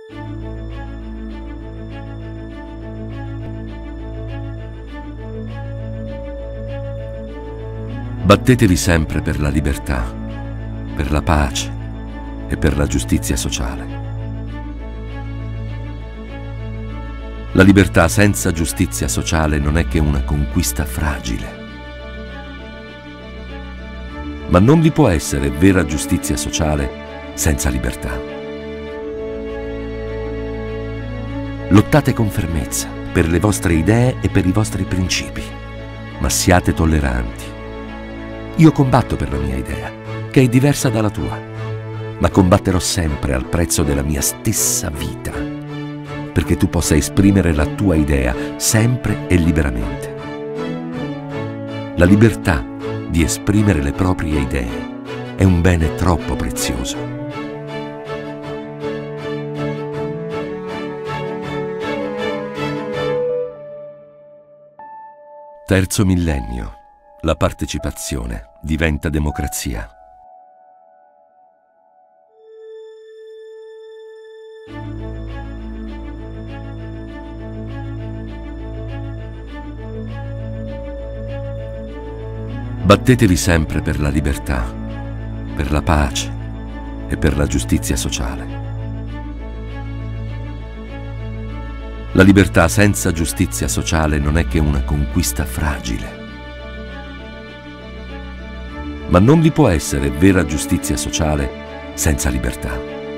Battetevi sempre per la libertà, per la pace e per la giustizia sociale. La libertà senza giustizia sociale non è che una conquista fragile. Ma non vi può essere vera giustizia sociale senza libertà. Lottate con fermezza per le vostre idee e per i vostri principi, ma siate tolleranti. Io combatto per la mia idea, che è diversa dalla tua, ma combatterò sempre al prezzo della mia stessa vita, perché tu possa esprimere la tua idea sempre e liberamente. La libertà di esprimere le proprie idee è un bene troppo prezioso. Terzo millennio. La partecipazione diventa democrazia. Battetevi sempre per la libertà, per la pace e per la giustizia sociale. La libertà senza giustizia sociale non è che una conquista fragile. Ma non vi può essere vera giustizia sociale senza libertà.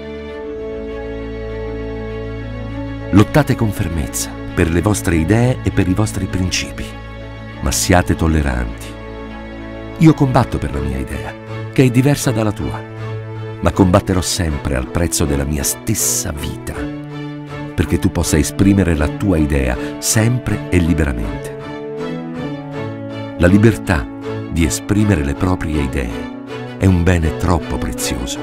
Lottate con fermezza per le vostre idee e per i vostri principi, ma siate tolleranti. Io combatto per la mia idea, che è diversa dalla tua, ma combatterò sempre al prezzo della mia stessa vita, perché tu possa esprimere la tua idea sempre e liberamente. La libertà di esprimere le proprie idee è un bene troppo prezioso.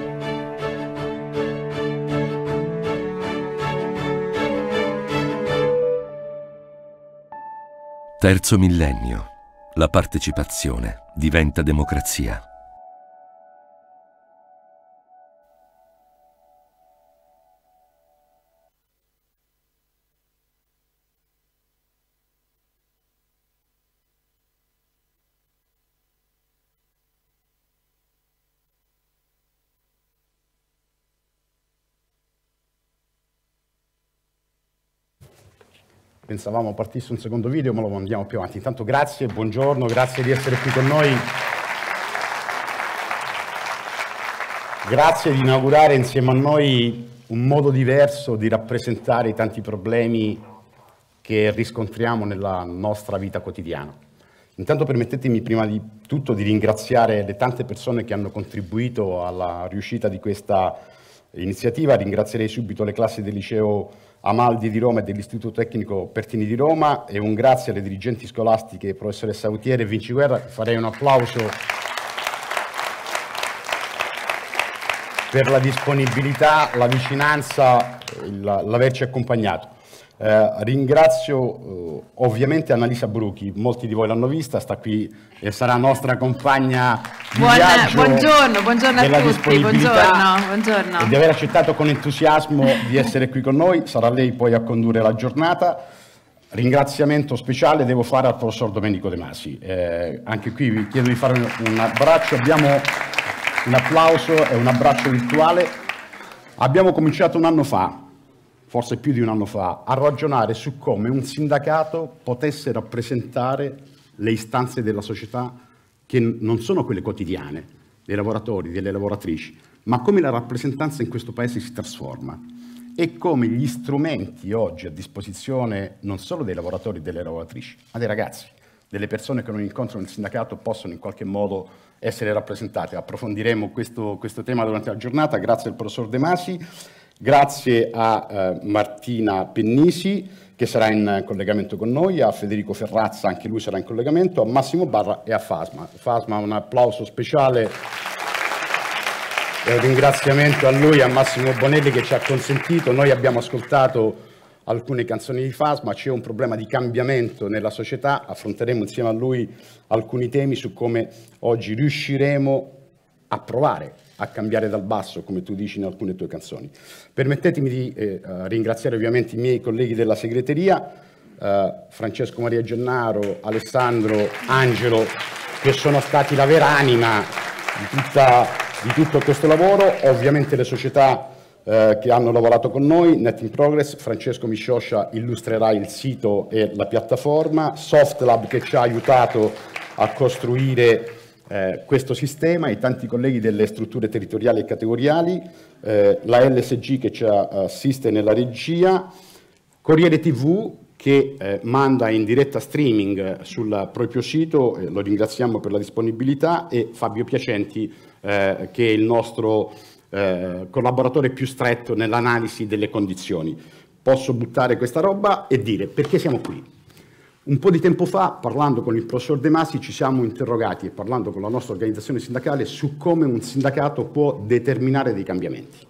Terzo millennio. La partecipazione diventa democrazia. Pensavamo partisse un secondo video, ma lo mandiamo più avanti. Intanto grazie, buongiorno, grazie di essere qui con noi. Grazie di inaugurare insieme a noi un modo diverso di rappresentare i tanti problemi che riscontriamo nella nostra vita quotidiana. Intanto permettetemi prima di tutto di ringraziare le tante persone che hanno contribuito alla riuscita di questa iniziativa. Ringrazierei subito le classi del liceo Amaldi di Roma e dell'Istituto Tecnico Pertini di Roma e un grazie alle dirigenti scolastiche, professoressa Autiere e Vinci Guerra. Farei un applauso per la disponibilità, la vicinanza, l'averci accompagnato. Ringrazio ovviamente Annalisa Bruchi, molti di voi l'hanno vista, sta qui e sarà nostra compagna di viaggio. Buongiorno a tutti, buongiorno. E di aver accettato con entusiasmo di essere qui con noi, sarà lei poi a condurre la giornata. Ringraziamento speciale devo fare al professor Domenico De Masi, anche qui vi chiedo di fare un abbraccio, abbiamo un applauso e un abbraccio virtuale. Abbiamo cominciato un anno fa, forse più di un anno fa, a ragionare su come un sindacato potesse rappresentare le istanze della società che non sono quelle quotidiane, dei lavoratori, delle lavoratrici, ma come la rappresentanza in questo Paese si trasforma e come gli strumenti oggi a disposizione non solo dei lavoratori e delle lavoratrici, ma dei ragazzi, delle persone che non incontrano il sindacato possono in qualche modo essere rappresentate. Approfondiremo questo tema durante la giornata. Grazie al professor De Masi. Grazie a Martina Pennisi, che sarà in collegamento con noi, a Federico Ferrazza, anche lui sarà in collegamento, a Massimo Barra e a Fasma. Fasma, un applauso speciale e un ringraziamento a lui, a Massimo Bonelli che ci ha consentito. Noi abbiamo ascoltato alcune canzoni di Fasma, c'è un problema di cambiamento nella società, affronteremo insieme a lui alcuni temi su come oggi riusciremo a provare a cambiare dal basso, come tu dici in alcune tue canzoni. Permettetemi di ringraziare ovviamente i miei colleghi della segreteria, Francesco Maria Gennaro, Alessandro, Angelo, che sono stati la vera anima di tutto questo lavoro, ovviamente le società che hanno lavorato con noi, Net in Progress, Francesco Miscioscia illustrerà il sito e la piattaforma, Softlab che ci ha aiutato a costruire questo sistema, i tanti colleghi delle strutture territoriali e categoriali, la LSG che ci assiste nella regia, Corriere TV che manda in diretta streaming sul proprio sito, lo ringraziamo per la disponibilità, e Fabio Piacenti che è il nostro collaboratore più stretto nell'analisi delle condizioni. Posso buttare questa roba e dire perché siamo qui. Un po' di tempo fa, parlando con il professor De Masi, ci siamo interrogati e parlando con la nostra organizzazione sindacale su come un sindacato può determinare dei cambiamenti.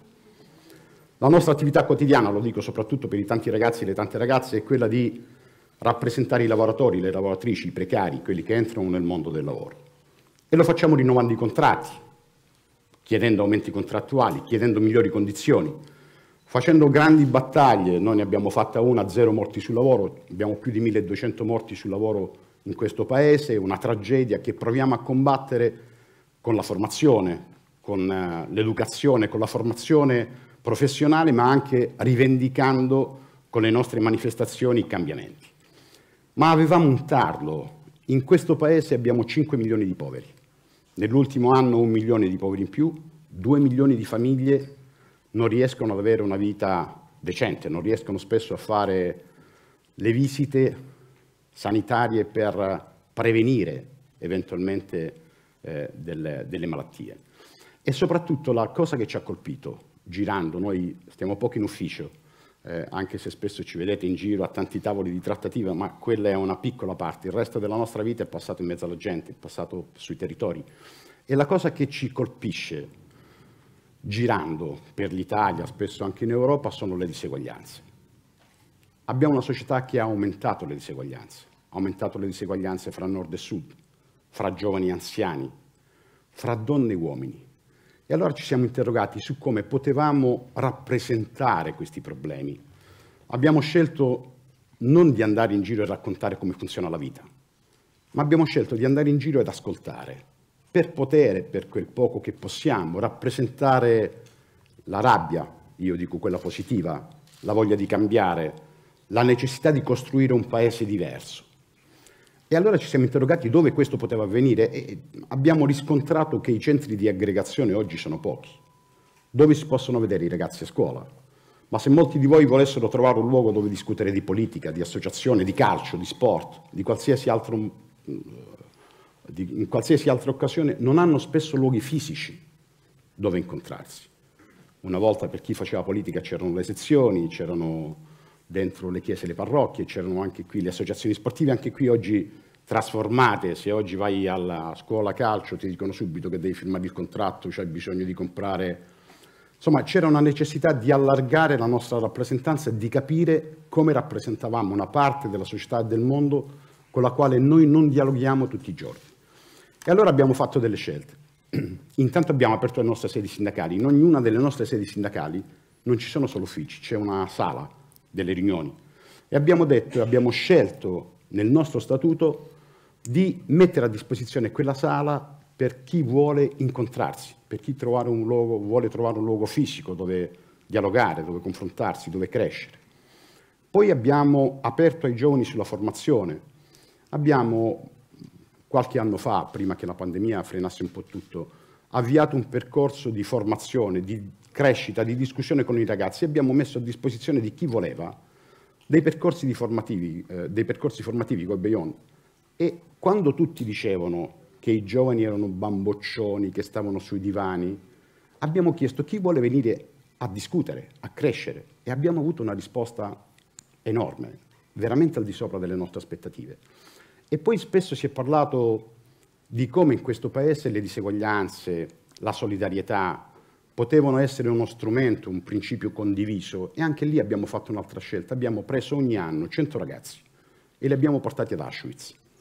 La nostra attività quotidiana, lo dico soprattutto per i tanti ragazzi e le tante ragazze, è quella di rappresentare i lavoratori, le lavoratrici, i precari, quelli che entrano nel mondo del lavoro. E lo facciamo rinnovando i contratti, chiedendo aumenti contrattuali, chiedendo migliori condizioni, facendo grandi battaglie. Noi ne abbiamo fatta una, 0 morti sul lavoro, abbiamo più di 1200 morti sul lavoro in questo Paese, una tragedia che proviamo a combattere con la formazione, con l'educazione, con la formazione professionale, ma anche rivendicando con le nostre manifestazioni i cambiamenti. Ma avevamo un tarlo. In questo Paese abbiamo 5 milioni di poveri. Nell'ultimo anno 1 milione di poveri in più, 2 milioni di famiglie non riescono ad avere una vita decente, non riescono spesso a fare le visite sanitarie per prevenire eventualmente delle malattie. E soprattutto la cosa che ci ha colpito, girando, noi stiamo poco in ufficio, anche se spesso ci vedete in giro a tanti tavoli di trattativa, ma quella è una piccola parte, il resto della nostra vita è passato in mezzo alla gente, è passato sui territori. E la cosa che ci colpisce, girando per l'Italia, spesso anche in Europa, sono le diseguaglianze. Abbiamo una società che ha aumentato le diseguaglianze fra nord e sud, fra giovani e anziani, fra donne e uomini. E allora ci siamo interrogati su come potevamo rappresentare questi problemi. Abbiamo scelto non di andare in giro e raccontare come funziona la vita, ma abbiamo scelto di andare in giro ed ascoltare, per poter, per quel poco che possiamo, rappresentare la rabbia, io dico quella positiva, la voglia di cambiare, la necessità di costruire un paese diverso. E allora ci siamo interrogati dove questo poteva avvenire e abbiamo riscontrato che i centri di aggregazione oggi sono pochi, dove si possono vedere i ragazzi a scuola. Ma se molti di voi volessero trovare un luogo dove discutere di politica, di associazione, di calcio, di sport, di qualsiasi altro, in qualsiasi altra occasione, non hanno spesso luoghi fisici dove incontrarsi. Una volta, per chi faceva politica, c'erano le sezioni, c'erano dentro le chiese le parrocchie, c'erano anche qui le associazioni sportive, anche qui oggi trasformate. Se oggi vai alla scuola calcio ti dicono subito che devi firmare il contratto, c'hai bisogno di comprare. Insomma, c'era una necessità di allargare la nostra rappresentanza e di capire come rappresentavamo una parte della società e del mondo con la quale noi non dialoghiamo tutti i giorni. E allora abbiamo fatto delle scelte. Intanto abbiamo aperto le nostre sedi sindacali. In ognuna delle nostre sedi sindacali non ci sono solo uffici, c'è una sala delle riunioni. E abbiamo detto e abbiamo scelto nel nostro statuto di mettere a disposizione quella sala per chi vuole incontrarsi, per chi vuole trovare un luogo fisico dove dialogare, dove confrontarsi, dove crescere. Poi abbiamo aperto ai giovani sulla formazione. Abbiamo, qualche anno fa, prima che la pandemia frenasse un po' tutto, avviato un percorso di formazione, di crescita, di discussione con i ragazzi. Abbiamo messo a disposizione di chi voleva dei percorsi formativi col Beyond. E quando tutti dicevano che i giovani erano bamboccioni, che stavano sui divani, abbiamo chiesto chi vuole venire a discutere, a crescere, e abbiamo avuto una risposta enorme, veramente al di sopra delle nostre aspettative. E poi spesso si è parlato di come in questo Paese le diseguaglianze, la solidarietà potevano essere uno strumento, un principio condiviso, e anche lì abbiamo fatto un'altra scelta. Abbiamo preso ogni anno 100 ragazzi e li abbiamo portati ad Auschwitz.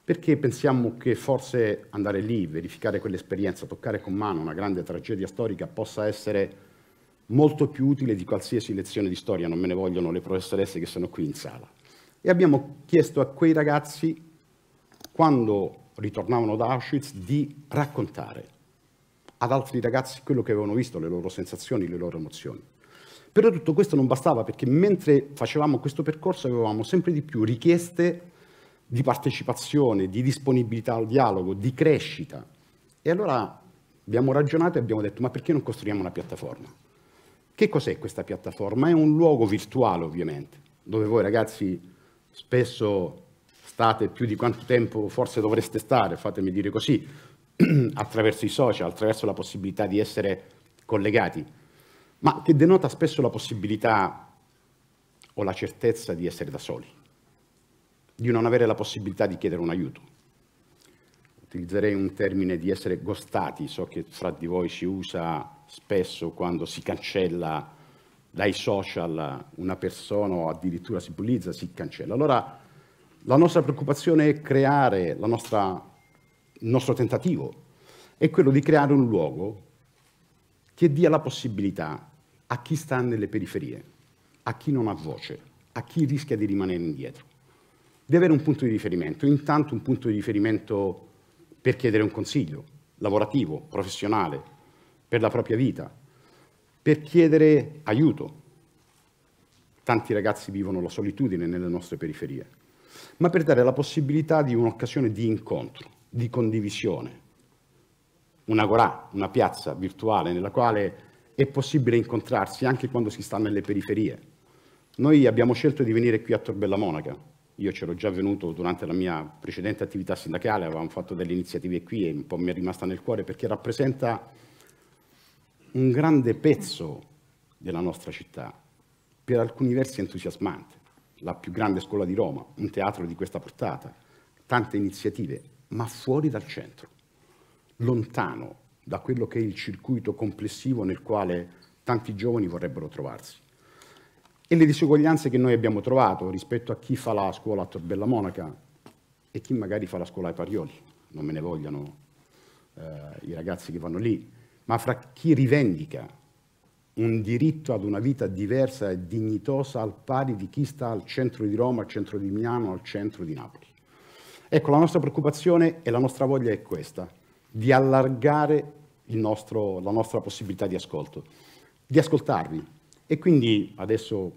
perché pensiamo che forse andare lì, verificare quell'esperienza, toccare con mano una grande tragedia storica possa essere molto più utile di qualsiasi lezione di storia, non me ne vogliono le professoresse che sono qui in sala. E abbiamo chiesto a quei ragazzi, quando ritornavano da Auschwitz, di raccontare ad altri ragazzi quello che avevano visto, le loro sensazioni, le loro emozioni. Però tutto questo non bastava, perché mentre facevamo questo percorso avevamo sempre di più richieste di partecipazione, di disponibilità al dialogo, di crescita. E allora abbiamo ragionato e abbiamo detto: ma perché non costruiamo una piattaforma? Che cos'è questa piattaforma? È un luogo virtuale, ovviamente, dove voi ragazzi spesso state più di quanto tempo forse dovreste stare, fatemi dire così, attraverso i social, attraverso la possibilità di essere collegati, ma che denota spesso la possibilità o la certezza di essere da soli, di non avere la possibilità di chiedere un aiuto. Utilizzerei un termine di essere ghostati, so che fra di voi si usa spesso quando si cancella dai social una persona o addirittura si bullizza, si cancella. Allora la nostra preoccupazione è creare, il nostro tentativo è quello di creare un luogo che dia la possibilità a chi sta nelle periferie, a chi non ha voce, a chi rischia di rimanere indietro, di avere un punto di riferimento, intanto un punto di riferimento per chiedere un consiglio lavorativo, professionale, per la propria vita, per chiedere aiuto. Tanti ragazzi vivono la solitudine nelle nostre periferie, ma per dare la possibilità di un'occasione di incontro, di condivisione, un'agorà, una piazza virtuale nella quale è possibile incontrarsi anche quando si sta nelle periferie. Noi abbiamo scelto di venire qui a Tor Bella Monaca. Io c'ero già venuto durante la mia precedente attività sindacale, avevamo fatto delle iniziative qui e un po' mi è rimasta nel cuore perché rappresenta un grande pezzo della nostra città, per alcuni versi entusiasmante, la più grande scuola di Roma, un teatro di questa portata, tante iniziative, ma fuori dal centro, lontano da quello che è il circuito complessivo nel quale tanti giovani vorrebbero trovarsi. E le disuguaglianze che noi abbiamo trovato rispetto a chi fa la scuola a Tor Bella Monaca e chi magari fa la scuola ai Parioli, non me ne vogliano i ragazzi che vanno lì, ma fra chi rivendica un diritto ad una vita diversa e dignitosa al pari di chi sta al centro di Roma, al centro di Milano, al centro di Napoli. Ecco, la nostra preoccupazione e la nostra voglia è questa, di allargare la nostra possibilità di ascolto, di ascoltarvi. E quindi adesso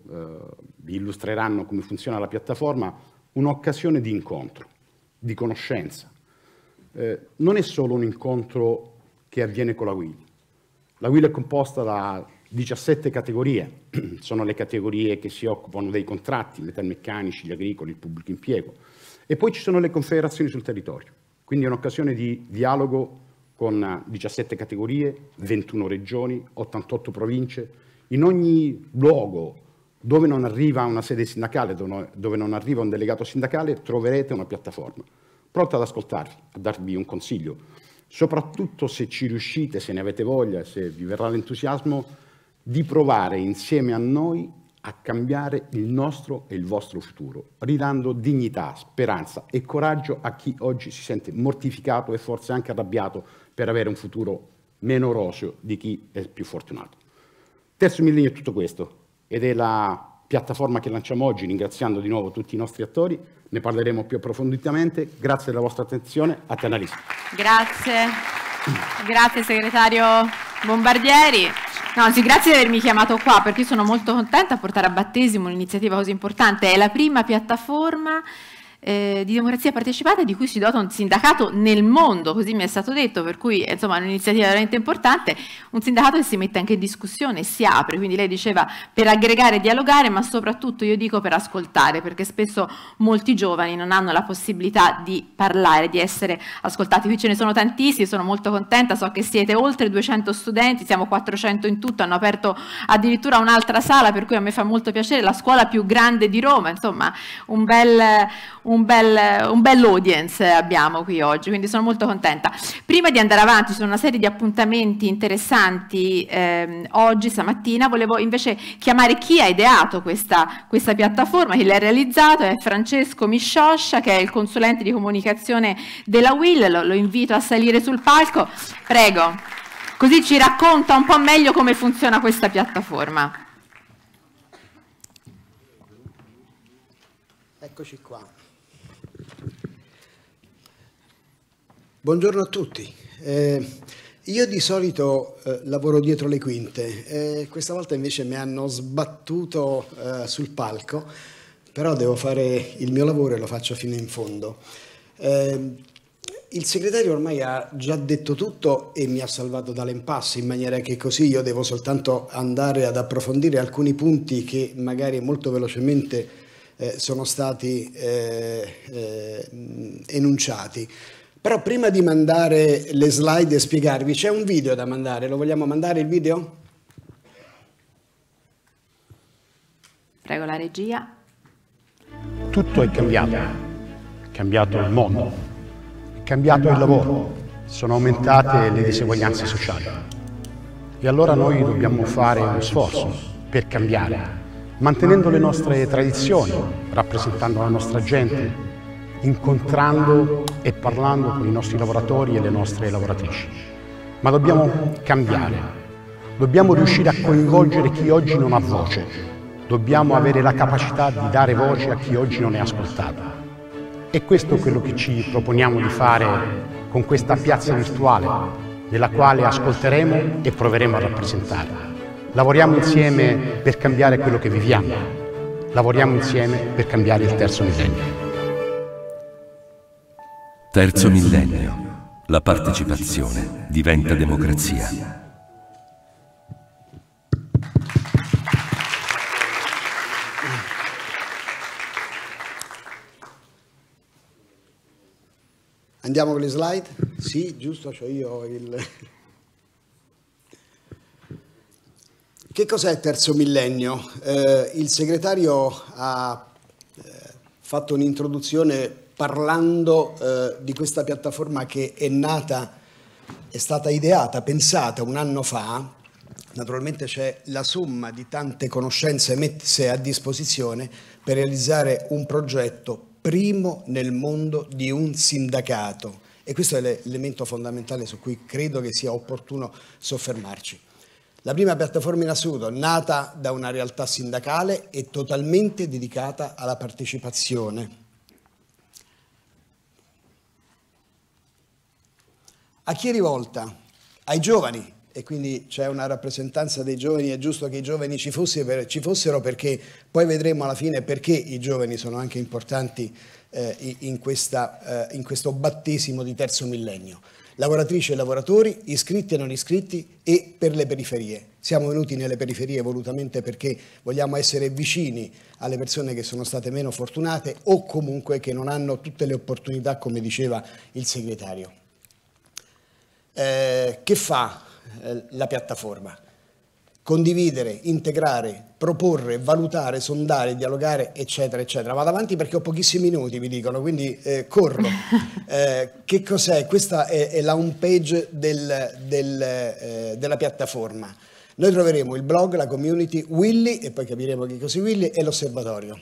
vi illustreranno come funziona la piattaforma, un'occasione di incontro, di conoscenza. Non è solo un incontro che avviene con la WIL. La WIL è composta da 17 categorie, sono le categorie che si occupano dei contratti, i metalmeccanici, gli agricoli, il pubblico impiego. E poi ci sono le confederazioni sul territorio, quindi è un'occasione di dialogo con 17 categorie, 21 regioni, 88 province. In ogni luogo dove non arriva una sede sindacale, dove non arriva un delegato sindacale, troverete una piattaforma pronta ad ascoltarvi, a darvi un consiglio. Soprattutto se ci riuscite, se ne avete voglia, se vi verrà l'entusiasmo, di provare insieme a noi a cambiare il nostro e il vostro futuro, ridando dignità, speranza e coraggio a chi oggi si sente mortificato e forse anche arrabbiato per avere un futuro meno roseo di chi è più fortunato. Terzo millennio è tutto questo ed è la piattaforma che lanciamo oggi, ringraziando di nuovo tutti i nostri attori. Ne parleremo più approfonditamente. Grazie della vostra attenzione. A te Annalisa. Grazie. Grazie segretario Bombardieri. No, sì, grazie di avermi chiamato qua perché io sono molto contenta a portare a battesimo un'iniziativa così importante. È la prima piattaforma di democrazia partecipata di cui si dota un sindacato nel mondo, così mi è stato detto, per cui insomma è un'iniziativa veramente importante, un sindacato che si mette anche in discussione e si apre, quindi lei diceva per aggregare e dialogare, ma soprattutto io dico per ascoltare, perché spesso molti giovani non hanno la possibilità di parlare, di essere ascoltati. Qui ce ne sono tantissimi, sono molto contenta, so che siete oltre 200 studenti, siamo 400 in tutto, hanno aperto addirittura un'altra sala, per cui a me fa molto piacere, la scuola più grande di Roma, insomma un bel un bel audience abbiamo qui oggi, quindi sono molto contenta. Prima di andare avanti, ci sono una serie di appuntamenti interessanti oggi, stamattina. Volevo invece chiamare chi ha ideato questa piattaforma, chi l'ha realizzato, è Francesco Miscioscia, che è il consulente di comunicazione della UIL. Lo invito a salire sul palco, prego, così ci racconta un po' meglio come funziona questa piattaforma. Eccoci qua. Buongiorno a tutti. Io di solito lavoro dietro le quinte, questa volta invece mi hanno sbattuto sul palco, però devo fare il mio lavoro e lo faccio fino in fondo. Il segretario ormai ha già detto tutto e mi ha salvato dall'impasse, in maniera che così io devo soltanto andare ad approfondire alcuni punti che magari molto velocemente sono stati enunciati. Però prima di mandare le slide e spiegarvi, c'è un video da mandare, lo vogliamo mandare il video? Prego la regia. Tutto è cambiato il mondo, è cambiato il lavoro, sono aumentate le diseguaglianze sociali. E allora noi dobbiamo fare uno sforzo per cambiare, mantenendo le nostre tradizioni, rappresentando la nostra gente, incontrando e parlando con i nostri lavoratori e le nostre lavoratrici. Ma dobbiamo cambiare, dobbiamo riuscire a coinvolgere chi oggi non ha voce, dobbiamo avere la capacità di dare voce a chi oggi non è ascoltato. E questo è quello che ci proponiamo di fare con questa piazza virtuale, nella quale ascolteremo e proveremo a rappresentare. Lavoriamo insieme per cambiare quello che viviamo, lavoriamo insieme per cambiare il terzo millennio. Terzo millennio. La partecipazione diventa democrazia. Andiamo con le slide? Sì, giusto, c'ho io il... Che cos'è terzo millennio? Il segretario ha fatto un'introduzione parlando di questa piattaforma che è stata ideata, pensata un anno fa. Naturalmente c'è la somma di tante conoscenze messe a disposizione per realizzare un progetto primo nel mondo di un sindacato, e questo è l'elemento fondamentale su cui credo che sia opportuno soffermarci. La prima piattaforma in assoluto, nata da una realtà sindacale e totalmente dedicata alla partecipazione. A chi è rivolta? Ai giovani, e quindi c'è una rappresentanza dei giovani, è giusto che i giovani ci fossero, perché poi vedremo alla fine perché i giovani sono anche importanti in questo battesimo di terzo millennio. Lavoratrici e lavoratori, iscritti e non iscritti, e per le periferie. Siamo venuti nelle periferie volutamente perché vogliamo essere vicini alle persone che sono state meno fortunate o comunque che non hanno tutte le opportunità, come diceva il segretario. Che fa la piattaforma? Condividere, integrare, proporre, valutare, sondare, dialogare, eccetera, eccetera. Vado avanti perché ho pochissimi minuti, mi dicono, quindi corro. Che cos'è? Questa è la home page della piattaforma. Noi troveremo il blog, la community, Willy, e poi capiremo che cos'è Willy, e l'osservatorio.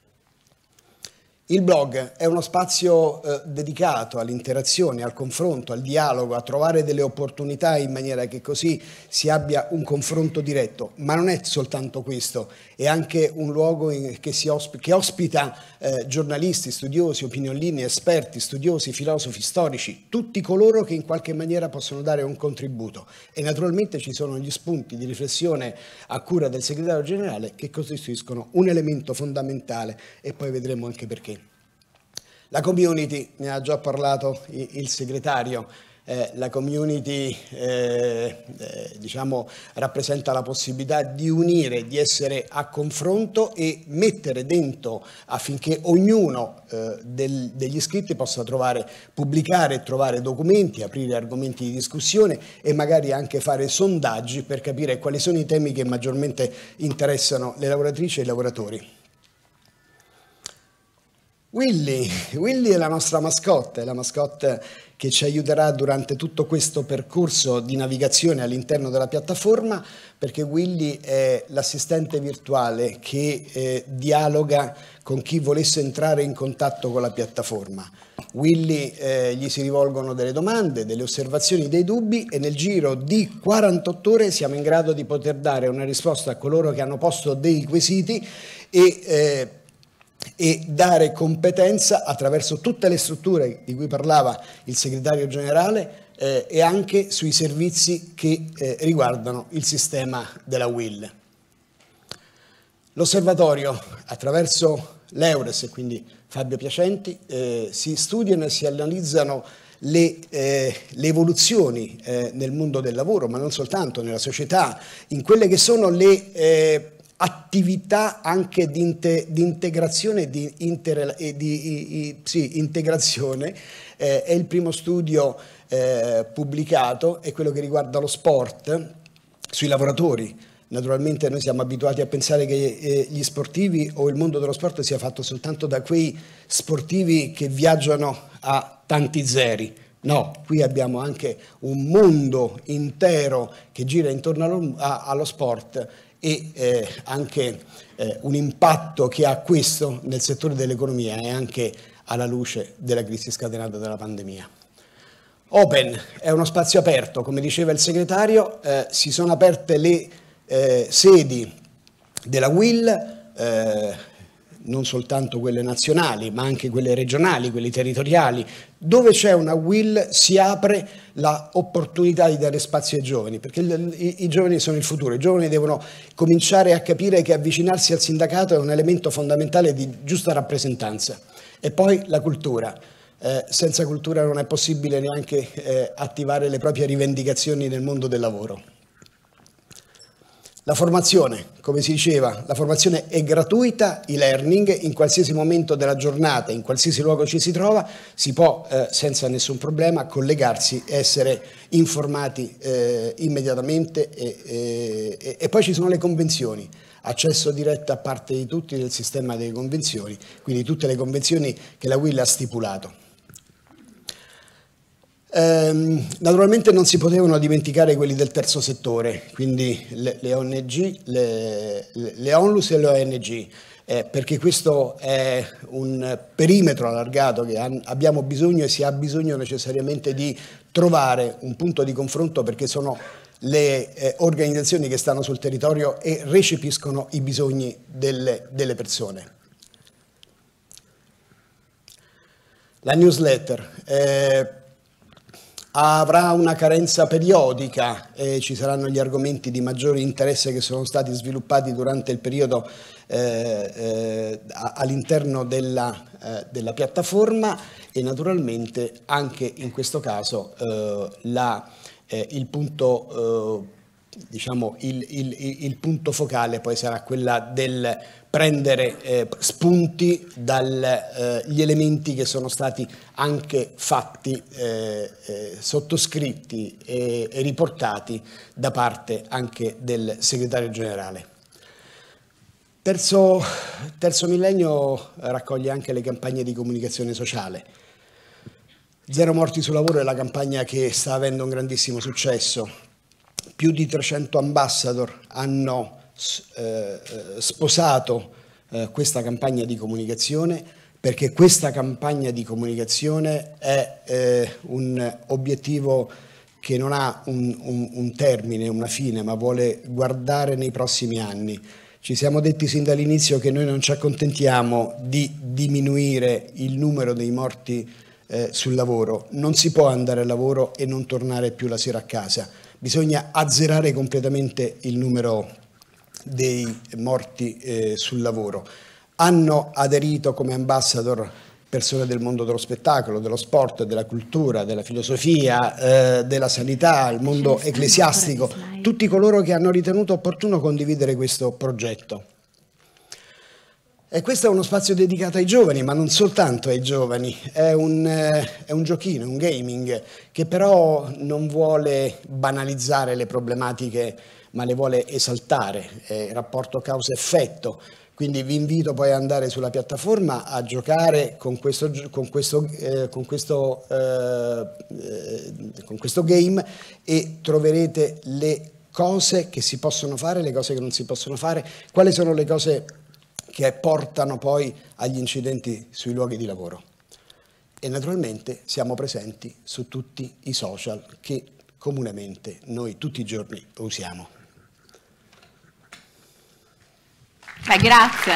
Il blog è uno spazio dedicato all'interazione, al confronto, al dialogo, a trovare delle opportunità in maniera che così si abbia un confronto diretto. Ma non è soltanto questo, è anche un luogo che ospita giornalisti, studiosi, opinion leader, esperti, studiosi, filosofi, storici, tutti coloro che in qualche maniera possono dare un contributo. E naturalmente ci sono gli spunti di riflessione a cura del segretario generale che costituiscono un elemento fondamentale, e poi vedremo anche perché. La community, ne ha già parlato il segretario, la community diciamo, rappresenta la possibilità di unire, di essere a confronto e mettere dentro affinché ognuno degli iscritti possa pubblicare e trovare documenti, aprire argomenti di discussione e magari anche fare sondaggi per capire quali sono i temi che maggiormente interessano le lavoratrici e i lavoratori. Willy è la nostra mascotte, è la mascotte che ci aiuterà durante tutto questo percorso di navigazione all'interno della piattaforma, perché Willy è l'assistente virtuale che dialoga con chi volesse entrare in contatto con la piattaforma. Willy gli si rivolgono delle domande, delle osservazioni, dei dubbi, e nel giro di 48 ore siamo in grado di poter dare una risposta a coloro che hanno posto dei quesiti e dare competenza attraverso tutte le strutture di cui parlava il segretario generale e anche sui servizi che riguardano il sistema della WIL. L'osservatorio, attraverso l'Eures e quindi Fabio Piacenti, si studiano e si analizzano le evoluzioni nel mondo del lavoro, ma non soltanto, nella società, in quelle che sono le attività anche di integrazione integrazione. È il primo studio pubblicato, è quello che riguarda lo sport sui lavoratori. Naturalmente noi siamo abituati a pensare che gli sportivi o il mondo dello sport sia fatto soltanto da quei sportivi che viaggiano a tanti zeri. No, qui abbiamo anche un mondo intero che gira intorno allo sport e anche un impatto che ha questo nel settore dell'economia e anche alla luce della crisi scatenata dalla pandemia. Open è uno spazio aperto, come diceva il segretario, si sono aperte le sedi della WIL, non soltanto quelle nazionali ma anche quelle regionali, quelle territoriali. Dove c'è una WIL si apre l'opportunità di dare spazio ai giovani, perché i giovani sono il futuro, i giovani devono cominciare a capire che avvicinarsi al sindacato è un elemento fondamentale di giusta rappresentanza. E poi la cultura. Senza cultura non è possibile neanche attivare le proprie rivendicazioni nel mondo del lavoro. La formazione, come si diceva, la formazione è gratuita, e-learning, in qualsiasi momento della giornata, in qualsiasi luogo ci si trova, si può senza nessun problema collegarsi e essere informati immediatamente e poi ci sono le convenzioni, accesso diretto a parte di tutti del sistema delle convenzioni, quindi tutte le convenzioni che la WIL ha stipulato. Naturalmente non si potevano dimenticare quelli del terzo settore, quindi le ONG, le ONLUS e le ONG, perché questo è un perimetro allargato che abbiamo bisogno e si ha bisogno necessariamente di trovare un punto di confronto, perché sono le organizzazioni che stanno sul territorio e recepiscono i bisogni delle persone. La newsletter avrà una carenza periodica e ci saranno gli argomenti di maggiore interesse che sono stati sviluppati durante il periodo all'interno della piattaforma, e naturalmente anche in questo caso il punto focale poi sarà quella del prendere spunti dagli elementi che sono stati anche fatti, sottoscritti e riportati da parte anche del segretario generale. Terzo millennio raccoglie anche le campagne di comunicazione sociale. Zero morti sul lavoro è la campagna che sta avendo un grandissimo successo. Più di 300 ambassador hanno sposato questa campagna di comunicazione, perché questa campagna di comunicazione è un obiettivo che non ha un termine, una fine, ma vuole guardare nei prossimi anni. Ci siamo detti sin dall'inizio che noi non ci accontentiamo di diminuire il numero dei morti sul lavoro. Non si può andare al lavoro e non tornare più la sera a casa. Bisogna azzerare completamente il numero dei morti sul lavoro. Hanno aderito come ambassador persone del mondo dello spettacolo, dello sport, della cultura, della filosofia, della sanità, il mondo ecclesiastico, tutti coloro che hanno ritenuto opportuno condividere questo progetto. E questo è uno spazio dedicato ai giovani, ma non soltanto ai giovani, è un giochino, un gaming, che però non vuole banalizzare le problematiche ma le vuole esaltare, rapporto causa-effetto. Quindi vi invito poi ad andare sulla piattaforma a giocare con questo game e troverete le cose che si possono fare, le cose che non si possono fare, quali sono le cose che portano poi agli incidenti sui luoghi di lavoro. E naturalmente siamo presenti su tutti i social che comunemente noi tutti i giorni usiamo. Beh, grazie.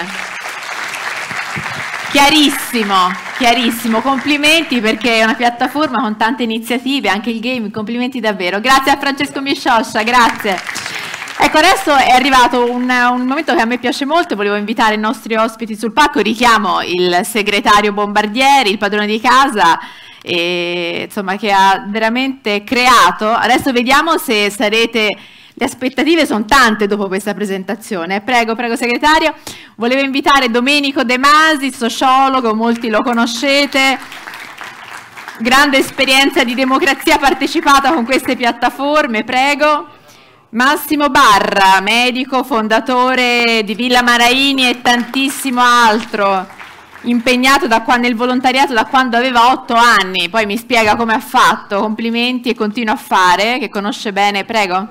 Chiarissimo, chiarissimo. Complimenti, perché è una piattaforma con tante iniziative, anche il game, complimenti davvero. Grazie a Francesco Miscioscia, grazie. Ecco, adesso è arrivato un momento che a me piace molto, volevo invitare i nostri ospiti sul palco, richiamo il segretario Bombardieri, il padrone di casa, insomma, che ha veramente creato. Adesso vediamo se sarete... Le aspettative sono tante dopo questa presentazione. Prego, prego segretario. Volevo invitare Domenico De Masi, sociologo, molti lo conoscete, grande esperienza di democrazia partecipata con queste piattaforme, prego. Massimo Barra, medico, fondatore di Villa Maraini e tantissimo altro, impegnato nel volontariato da quando aveva 8 anni, poi mi spiega come ha fatto, complimenti, e continua a fare, che conosce bene, prego.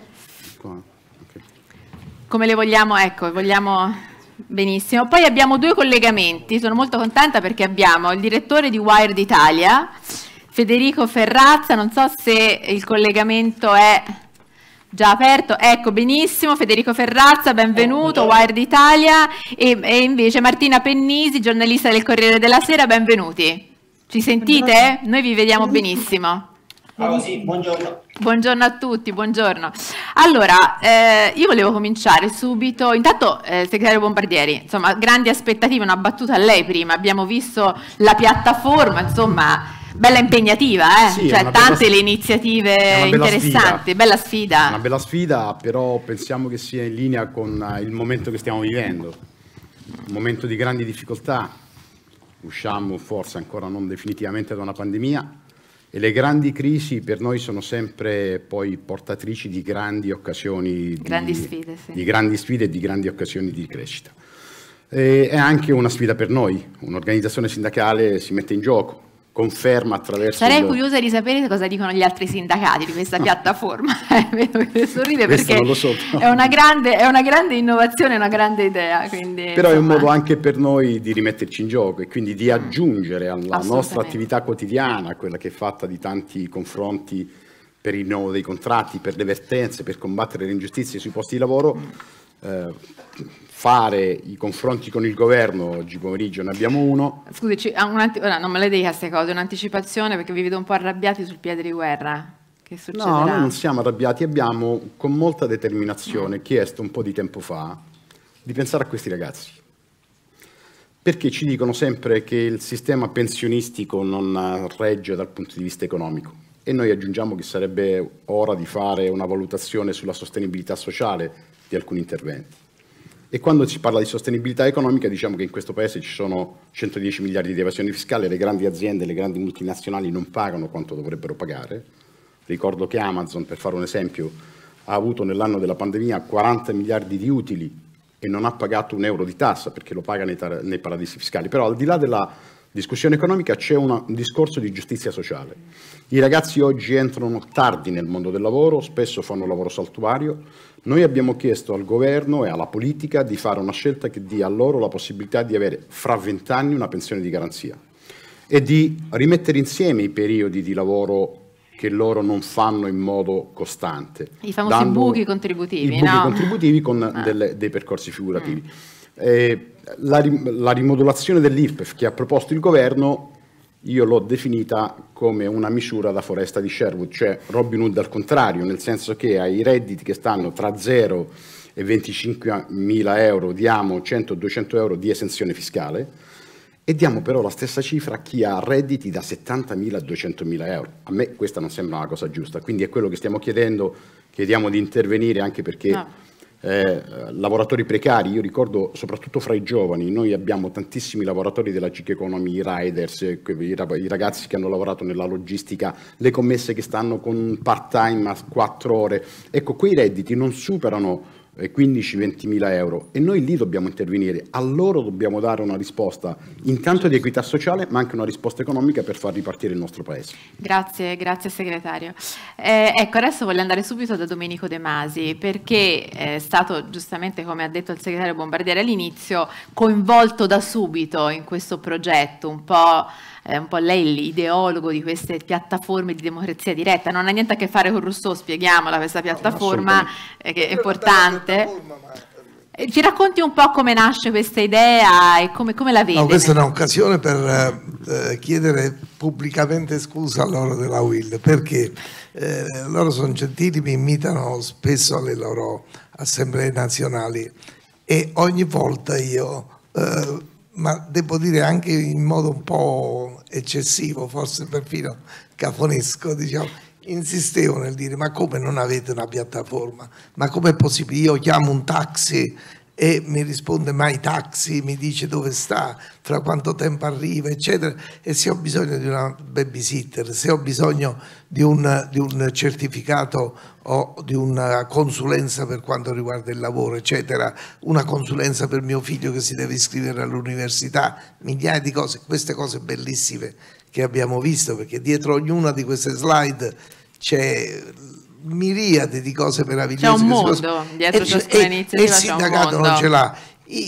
Come le vogliamo? Ecco, vogliamo benissimo. Poi abbiamo 2 collegamenti, sono molto contenta perché abbiamo il direttore di Wired Italia, Federico Ferrazza, non so se il collegamento è già aperto, ecco, benissimo, Federico Ferrazza, benvenuto, Wired Italia, e invece Martina Pennisi, giornalista del Corriere della Sera, benvenuti. Ci sentite? Noi vi vediamo benissimo. Sì, buongiorno. Buongiorno a tutti, buongiorno. Allora, io volevo cominciare subito, intanto segretario Bombardieri, insomma, grandi aspettative, una battuta a lei prima, abbiamo visto la piattaforma, insomma, bella impegnativa, Sì, cioè tante le iniziative interessanti, bella sfida. Una bella sfida, però pensiamo che sia in linea con il momento che stiamo vivendo, un momento di grandi difficoltà, usciamo forse ancora non definitivamente da una pandemia, e le grandi crisi per noi sono sempre poi portatrici di grandi occasioni, Grandi sfide, sì. di grandi sfide e di grandi occasioni di crescita. È anche una sfida per noi, un'organizzazione sindacale si mette in gioco, conferma attraverso... Sarei curiosa di sapere cosa dicono gli altri sindacati di questa piattaforma. Vedo che sorride perché non lo so. è una grande innovazione, una grande idea. Quindi, però insomma... è un modo anche per noi di rimetterci in gioco e quindi di aggiungere alla nostra attività quotidiana, quella che è fatta di tanti confronti per il rinnovo dei contratti, per le vertenze, per combattere le ingiustizie sui posti di lavoro, fare i confronti con il governo. Oggi pomeriggio ne abbiamo uno. Scusi, ora non me le dica queste cose, un'anticipazione, perché vi vedo un po' arrabbiati sul piede di guerra. Che succederà? No, noi non siamo arrabbiati, abbiamo con molta determinazione chiesto un po' di tempo fa di pensare a questi ragazzi, perché ci dicono sempre che il sistema pensionistico non regge dal punto di vista economico, e noi aggiungiamo che sarebbe ora di fare una valutazione sulla sostenibilità sociale di alcuni interventi. E quando si parla di sostenibilità economica diciamo che in questo paese ci sono 110 miliardi di evasione fiscale, le grandi aziende, le grandi multinazionali non pagano quanto dovrebbero pagare. Ricordo che Amazon, per fare un esempio, ha avuto nell'anno della pandemia 40 miliardi di utili e non ha pagato un euro di tassa perché lo paga nei paradisi fiscali. Però al di là della discussione economica c'è un discorso di giustizia sociale. I ragazzi oggi entrano tardi nel mondo del lavoro, spesso fanno lavoro saltuario. Noi abbiamo chiesto al governo e alla politica di fare una scelta che dia a loro la possibilità di avere fra 20 anni una pensione di garanzia e di rimettere insieme i periodi di lavoro che loro non fanno in modo costante. I famosi buchi contributivi, i buchi contributivi con dei percorsi figurativi. La rimodulazione dell'IRPEF che ha proposto il governo io l'ho definita come una misura da foresta di Sherwood, cioè Robin Hood al contrario, nel senso che ai redditi che stanno tra 0 e 25.000 euro diamo 100-200 euro di esenzione fiscale e diamo però la stessa cifra a chi ha redditi da 70.000 a 200.000 euro. A me questa non sembra una cosa giusta, quindi è quello che stiamo chiedendo, chiediamo di intervenire anche perché lavoratori precari. Io ricordo soprattutto fra i giovani, noi abbiamo tantissimi lavoratori della gig economy, i riders, i ragazzi che hanno lavorato nella logistica, le commesse che stanno con part time a 4 ore. Ecco, quei redditi non superano 15-20 mila euro e noi lì dobbiamo intervenire, a loro dobbiamo dare una risposta intanto di equità sociale ma anche una risposta economica per far ripartire il nostro paese. Grazie segretario. Ecco, adesso voglio andare subito da Domenico De Masi, perché è stato, giustamente come ha detto il segretario Bombardieri all'inizio, coinvolto da subito in questo progetto, un po' lei l'ideologo di queste piattaforme di democrazia diretta. Non ha niente a che fare con Rousseau, spieghiamola questa piattaforma, che è importante. Ci racconti un po' come nasce questa idea e come la vede? No, questa è un'occasione per chiedere pubblicamente scusa a loro della UIL, perché loro sono gentili, mi invitano spesso alle loro assemblee nazionali e ogni volta io... ma devo dire anche in modo un po' eccessivo, forse perfino cafonesco, diciamo, insistevo nel dire: ma come non avete una piattaforma? Ma com'è possibile? Io chiamo un taxi e mi risponde mai taxi, mi dice dove sta, fra quanto tempo arriva, eccetera, e se ho bisogno di una babysitter, se ho bisogno di un certificato o di una consulenza per quanto riguarda il lavoro, eccetera, una consulenza per mio figlio che si deve iscrivere all'università, migliaia di cose, queste cose bellissime che abbiamo visto, perché dietro ognuna di queste slide c'è miriade di cose meravigliose. C'è un mondo, dietro ciascuna iniziativa il sindacato non ce l'ha,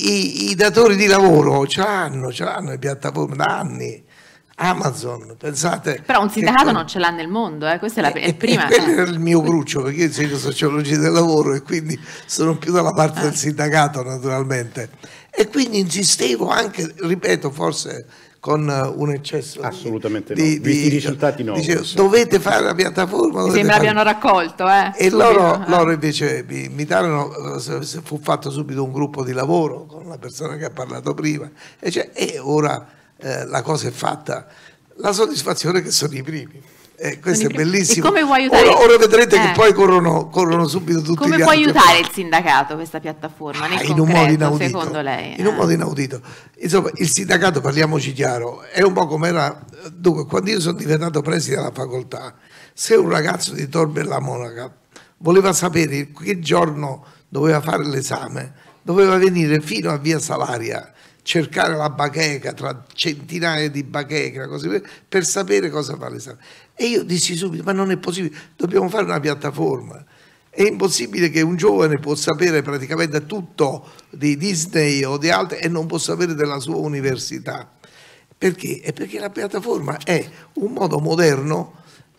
i datori di lavoro ce l'hanno le piattaforme da anni. Amazon, pensate. Però un sindacato non ce l'ha nel mondo, questa è prima. Quello era il mio cruccio, perché io insegno sociologia del lavoro e quindi sono più dalla parte del sindacato, naturalmente. E quindi insistevo anche, ripeto, forse con un eccesso assolutamente visti i risultati no. Dicevo, dovete fare la piattaforma. Mi sembra abbiano raccolto. E loro invece mi invitarono, fu fatto subito un gruppo di lavoro con la persona che ha parlato prima, e ora la cosa è fatta, la soddisfazione che sono i primi. Questo è bellissimo. E come può aiutare? Ora vedrete che poi corrono subito tutti come gli altri. Come può aiutare il sindacato questa piattaforma nel concreto, in un modo inaudito, secondo lei? In un modo inaudito. Insomma, il sindacato, parliamoci chiaro, è un po' come era. Dunque, quando io sono diventato preside della facoltà, se un ragazzo di Tor Bella Monaca voleva sapere che giorno doveva fare l'esame, doveva venire fino a Via Salaria, cercare la bacheca tra centinaia di bacheche, così, per sapere cosa fare l'esame. E io dissi subito: ma non è possibile, dobbiamo fare una piattaforma. È impossibile che un giovane può sapere praticamente tutto di Disney o di altre e non può sapere della sua università. Perché? È perché la piattaforma è un modo moderno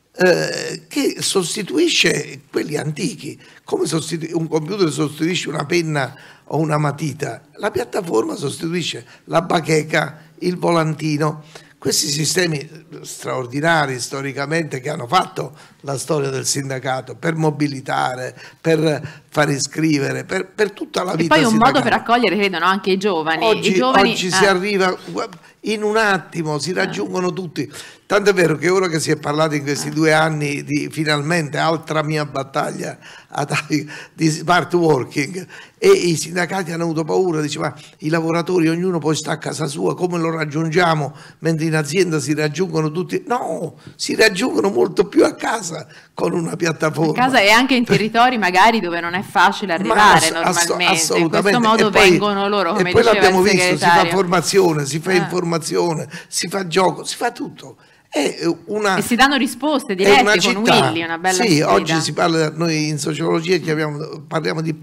che sostituisce quelli antichi. Come un computer sostituisce una penna o una matita, la piattaforma sostituisce la bacheca, il volantino, questi sistemi straordinari storicamente che hanno fatto la storia del sindacato per mobilitare, per far iscrivere, per tutta la vita. E poi un modo per accogliere, credono, anche i giovani. Oggi si arriva in un attimo, si raggiungono tutti. Tanto è vero che ora che si è parlato in questi 2 anni di finalmente altra mia battaglia di smart working, e i sindacati hanno avuto paura, diceva: i lavoratori ognuno poi sta a casa sua, come lo raggiungiamo? Mentre in azienda si raggiungono tutti. No, si raggiungono molto più a casa con una piattaforma. A casa e anche in territori magari dove non è facile arrivare normalmente. Assolutamente. In questo modo vengono loro, come e poi diceva l'abbiamo il visto, si fa formazione, si fa informazione, informazione, si fa gioco, si fa tutto. E si danno risposte dirette con Willy, una bella sì, sfida. Oggi si parla, noi in sociologia parliamo di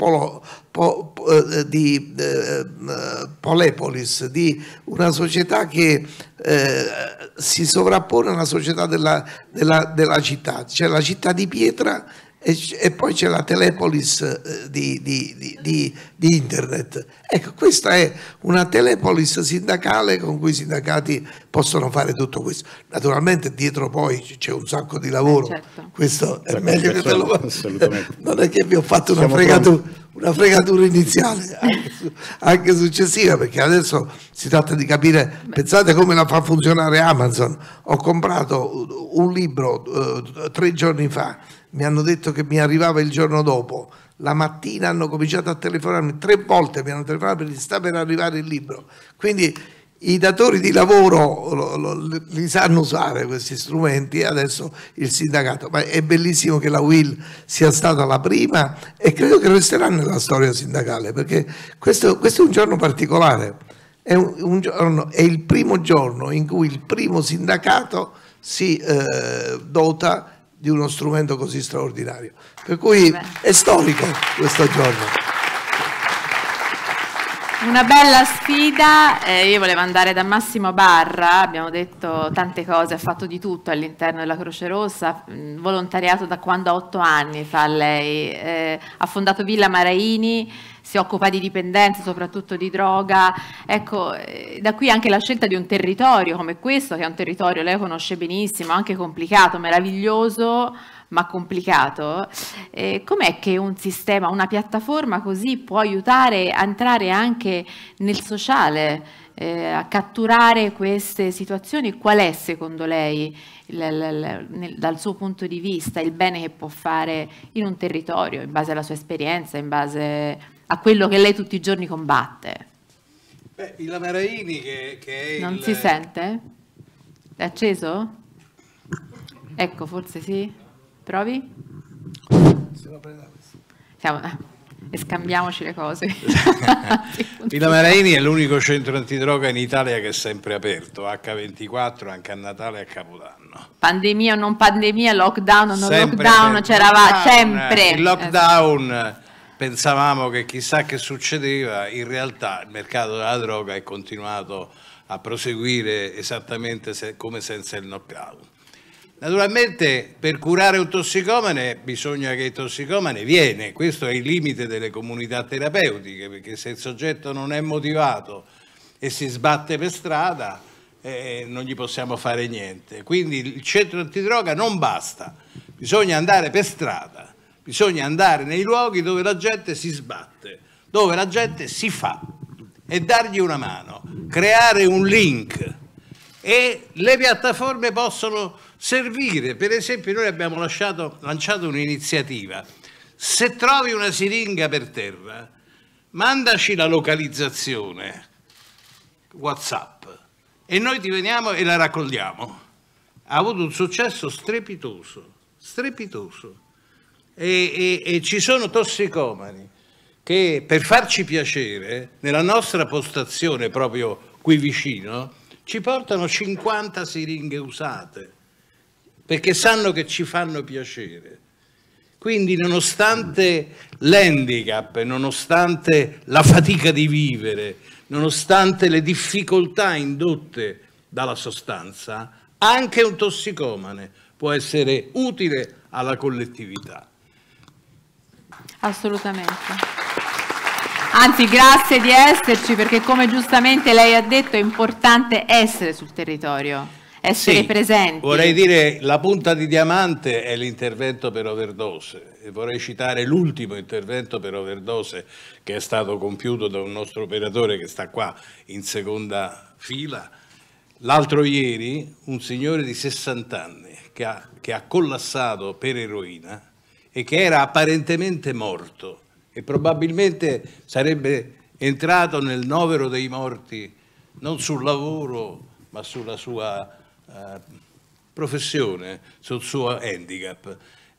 polepolis, di una società che si sovrappone alla società della città. C'è la città di pietra e poi c'è la telepolis di internet. Ecco, questa è una telepolis sindacale con cui i sindacati possono fare tutto questo. Naturalmente dietro poi c'è un sacco di lavoro, certo. Questo è meglio che te lo assolutamente. Non è che vi ho fatto una fregatura iniziale, anche successiva, perché adesso si tratta di capire. Pensate come la fa funzionare Amazon. Ho comprato un libro 3 giorni fa, mi hanno detto che mi arrivava il giorno dopo, la mattina hanno cominciato a telefonarmi, 3 volte mi hanno telefonato perché sta per arrivare il libro. Quindi i datori di lavoro li sanno usare questi strumenti, adesso il sindacato. Ma è bellissimo che la UIL sia stata la prima e credo che resterà nella storia sindacale, perché questo è un giorno particolare, è il primo giorno in cui il primo sindacato si dota di uno strumento così straordinario, per cui è storico questo giorno. Una bella sfida, io volevo andare da Massimo Barra, abbiamo detto tante cose, ha fatto di tutto all'interno della Croce Rossa, volontariato da quando ha 8 anni fa lei, ha fondato Villa Maraini, si occupa di dipendenze, soprattutto di droga, ecco, da qui anche la scelta di un territorio come questo, che è un territorio, lei conosce benissimo, anche complicato, meraviglioso, ma complicato. Com'è che un sistema, una piattaforma così può aiutare a entrare anche nel sociale, a catturare queste situazioni? Qual è secondo lei, dal suo punto di vista, il bene che può fare in un territorio, in base alla sua esperienza, in base a quello che lei tutti i giorni combatte? Beh, Villa Maraini che è non si sente? È acceso? Ecco, forse sì. Provi? E scambiamoci le cose. Villa Maraini è l'unico centro antidroga in Italia che è sempre aperto, H24 anche a Natale e a Capodanno. Pandemia o non pandemia, lockdown o non lockdown, c'eravamo sempre. Il lockdown pensavamo che chissà che succedeva, in realtà il mercato della droga è continuato a proseguire esattamente come senza il lockdown. Naturalmente per curare un tossicomane bisogna che il tossicomane viene, questo è il limite delle comunità terapeutiche, perché se il soggetto non è motivato e si sbatte per strada non gli possiamo fare niente. Quindi il centro antidroga non basta, bisogna andare per strada, bisogna andare nei luoghi dove la gente si sbatte, dove la gente si fa e dargli una mano, creare un link. E le piattaforme possono servire, per esempio noi abbiamo lanciato un'iniziativa: se trovi una siringa per terra mandaci la localizzazione WhatsApp e noi ti veniamo e la raccogliamo. Ha avuto un successo strepitoso, strepitoso, e ci sono tossicomani che per farci piacere nella nostra postazione proprio qui vicino ci portano 50 siringhe usate, perché sanno che ci fanno piacere. Quindi nonostante l'handicap, nonostante la fatica di vivere, nonostante le difficoltà indotte dalla sostanza, anche un tossicomane può essere utile alla collettività. Assolutamente. Anzi, grazie di esserci, perché come giustamente lei ha detto è importante essere sul territorio, essere presenti. Vorrei dire, la punta di diamante è l'intervento per overdose, e vorrei citare l'ultimo intervento per overdose che è stato compiuto da un nostro operatore che sta qua in seconda fila. L'altro ieri un signore di 60 anni che ha collassato per eroina e che era apparentemente morto e probabilmente sarebbe entrato nel novero dei morti non sul lavoro ma sulla sua professione, sul suo handicap.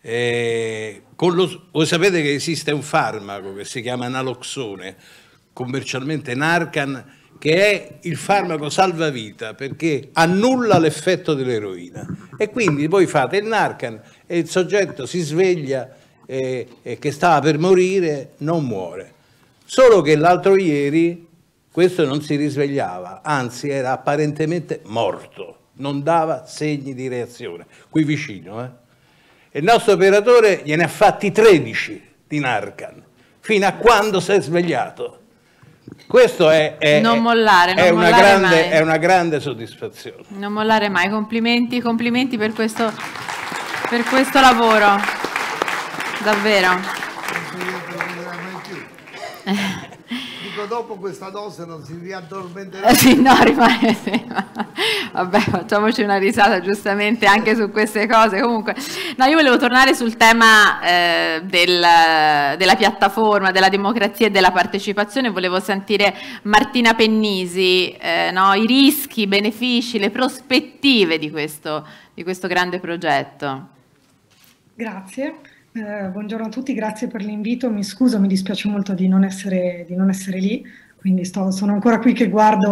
Voi sapete che esiste un farmaco che si chiama naloxone, commercialmente Narcan, che è il farmaco salvavita perché annulla l'effetto dell'eroina, e quindi voi fate il Narcan e il soggetto si sveglia e che stava per morire non muore. Solo che l'altro ieri questo non si risvegliava, anzi era apparentemente morto, non dava segni di reazione, qui vicino. E il nostro operatore gliene ha fatti 13 di Narcan, fino a quando si è svegliato. Questo è una grande soddisfazione. Non mollare mai, complimenti per questo lavoro, davvero. dico, dopo questa dose non si riaddormenterà. Sì, no, rimane. Sì. Vabbè, facciamoci una risata giustamente anche su queste cose. Comunque, no, io volevo tornare sul tema della piattaforma, della democrazia e della partecipazione. Volevo sentire Martina Pennisi, no, i rischi, i benefici, le prospettive di questo grande progetto. Grazie. Buongiorno a tutti, grazie per l'invito. Mi scuso, mi dispiace molto di non essere lì, quindi sono ancora qui che guardo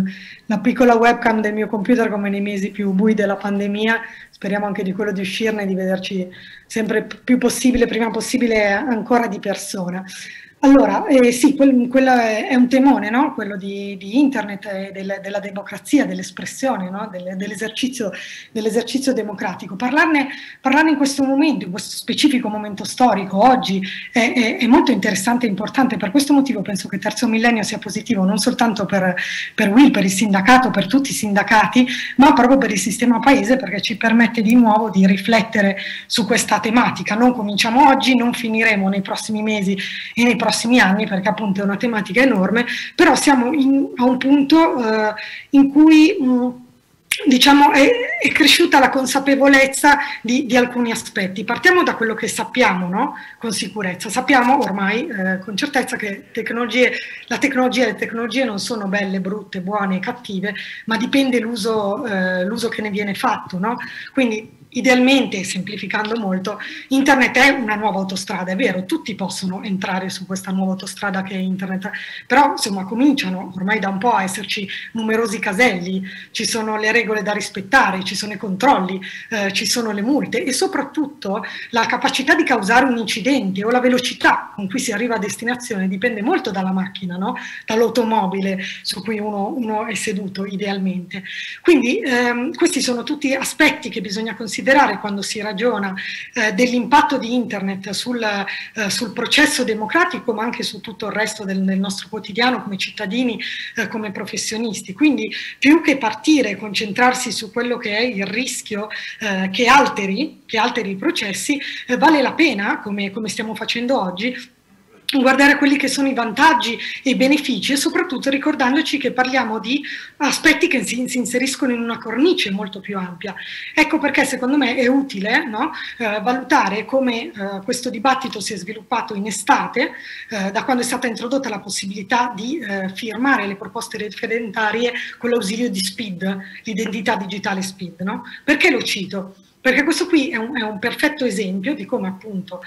la piccola webcam del mio computer come nei mesi più bui della pandemia. Speriamo anche di quello di uscirne, di vederci sempre più possibile, prima possibile ancora di persona. Allora, sì, quello è un temone, no? Quello di internet e della democrazia, dell'espressione, no? dell'esercizio democratico. Parlarne in questo momento, in questo specifico momento storico, oggi, è molto interessante e importante. Per questo motivo penso che Terzo Millennio sia positivo non soltanto per Will, per il sindacato, per tutti i sindacati, ma proprio per il sistema paese, perché ci permette di nuovo di riflettere su questa tematica. Non cominciamo oggi, non finiremo nei prossimi mesi e nei prossimi anni, perché appunto è una tematica enorme, però siamo a un punto in cui diciamo è cresciuta la consapevolezza di alcuni aspetti. Partiamo da quello che sappiamo, no? Con sicurezza. Sappiamo ormai con certezza che le tecnologie non sono belle, brutte, buone, cattive, ma dipende l'uso che ne viene fatto, no? Quindi idealmente, semplificando molto, internet è una nuova autostrada, è vero, tutti possono entrare su questa nuova autostrada che è internet, però insomma cominciano ormai da un po' a esserci numerosi caselli, ci sono le regole da rispettare, ci sono i controlli, ci sono le multe e soprattutto la capacità di causare un incidente o la velocità con cui si arriva a destinazione dipende molto dalla macchina, no? Dall'automobile su cui uno è seduto idealmente. Quindi questi sono tutti aspetti che bisogna considerare quando si ragiona dell'impatto di internet sul processo democratico, ma anche su tutto il resto del nostro quotidiano come cittadini, come professionisti. Quindi più che partire e concentrarsi su quello che è il rischio che alteri i processi, vale la pena, come stiamo facendo oggi, guardare quelli che sono i vantaggi e i benefici e soprattutto ricordandoci che parliamo di aspetti che si inseriscono in una cornice molto più ampia. Ecco perché secondo me è utile, no? Valutare come questo dibattito si è sviluppato in estate, da quando è stata introdotta la possibilità di firmare le proposte referendarie con l'ausilio di SPID, l'identità digitale SPID. No? Perché lo cito? Perché questo qui è un perfetto esempio di come appunto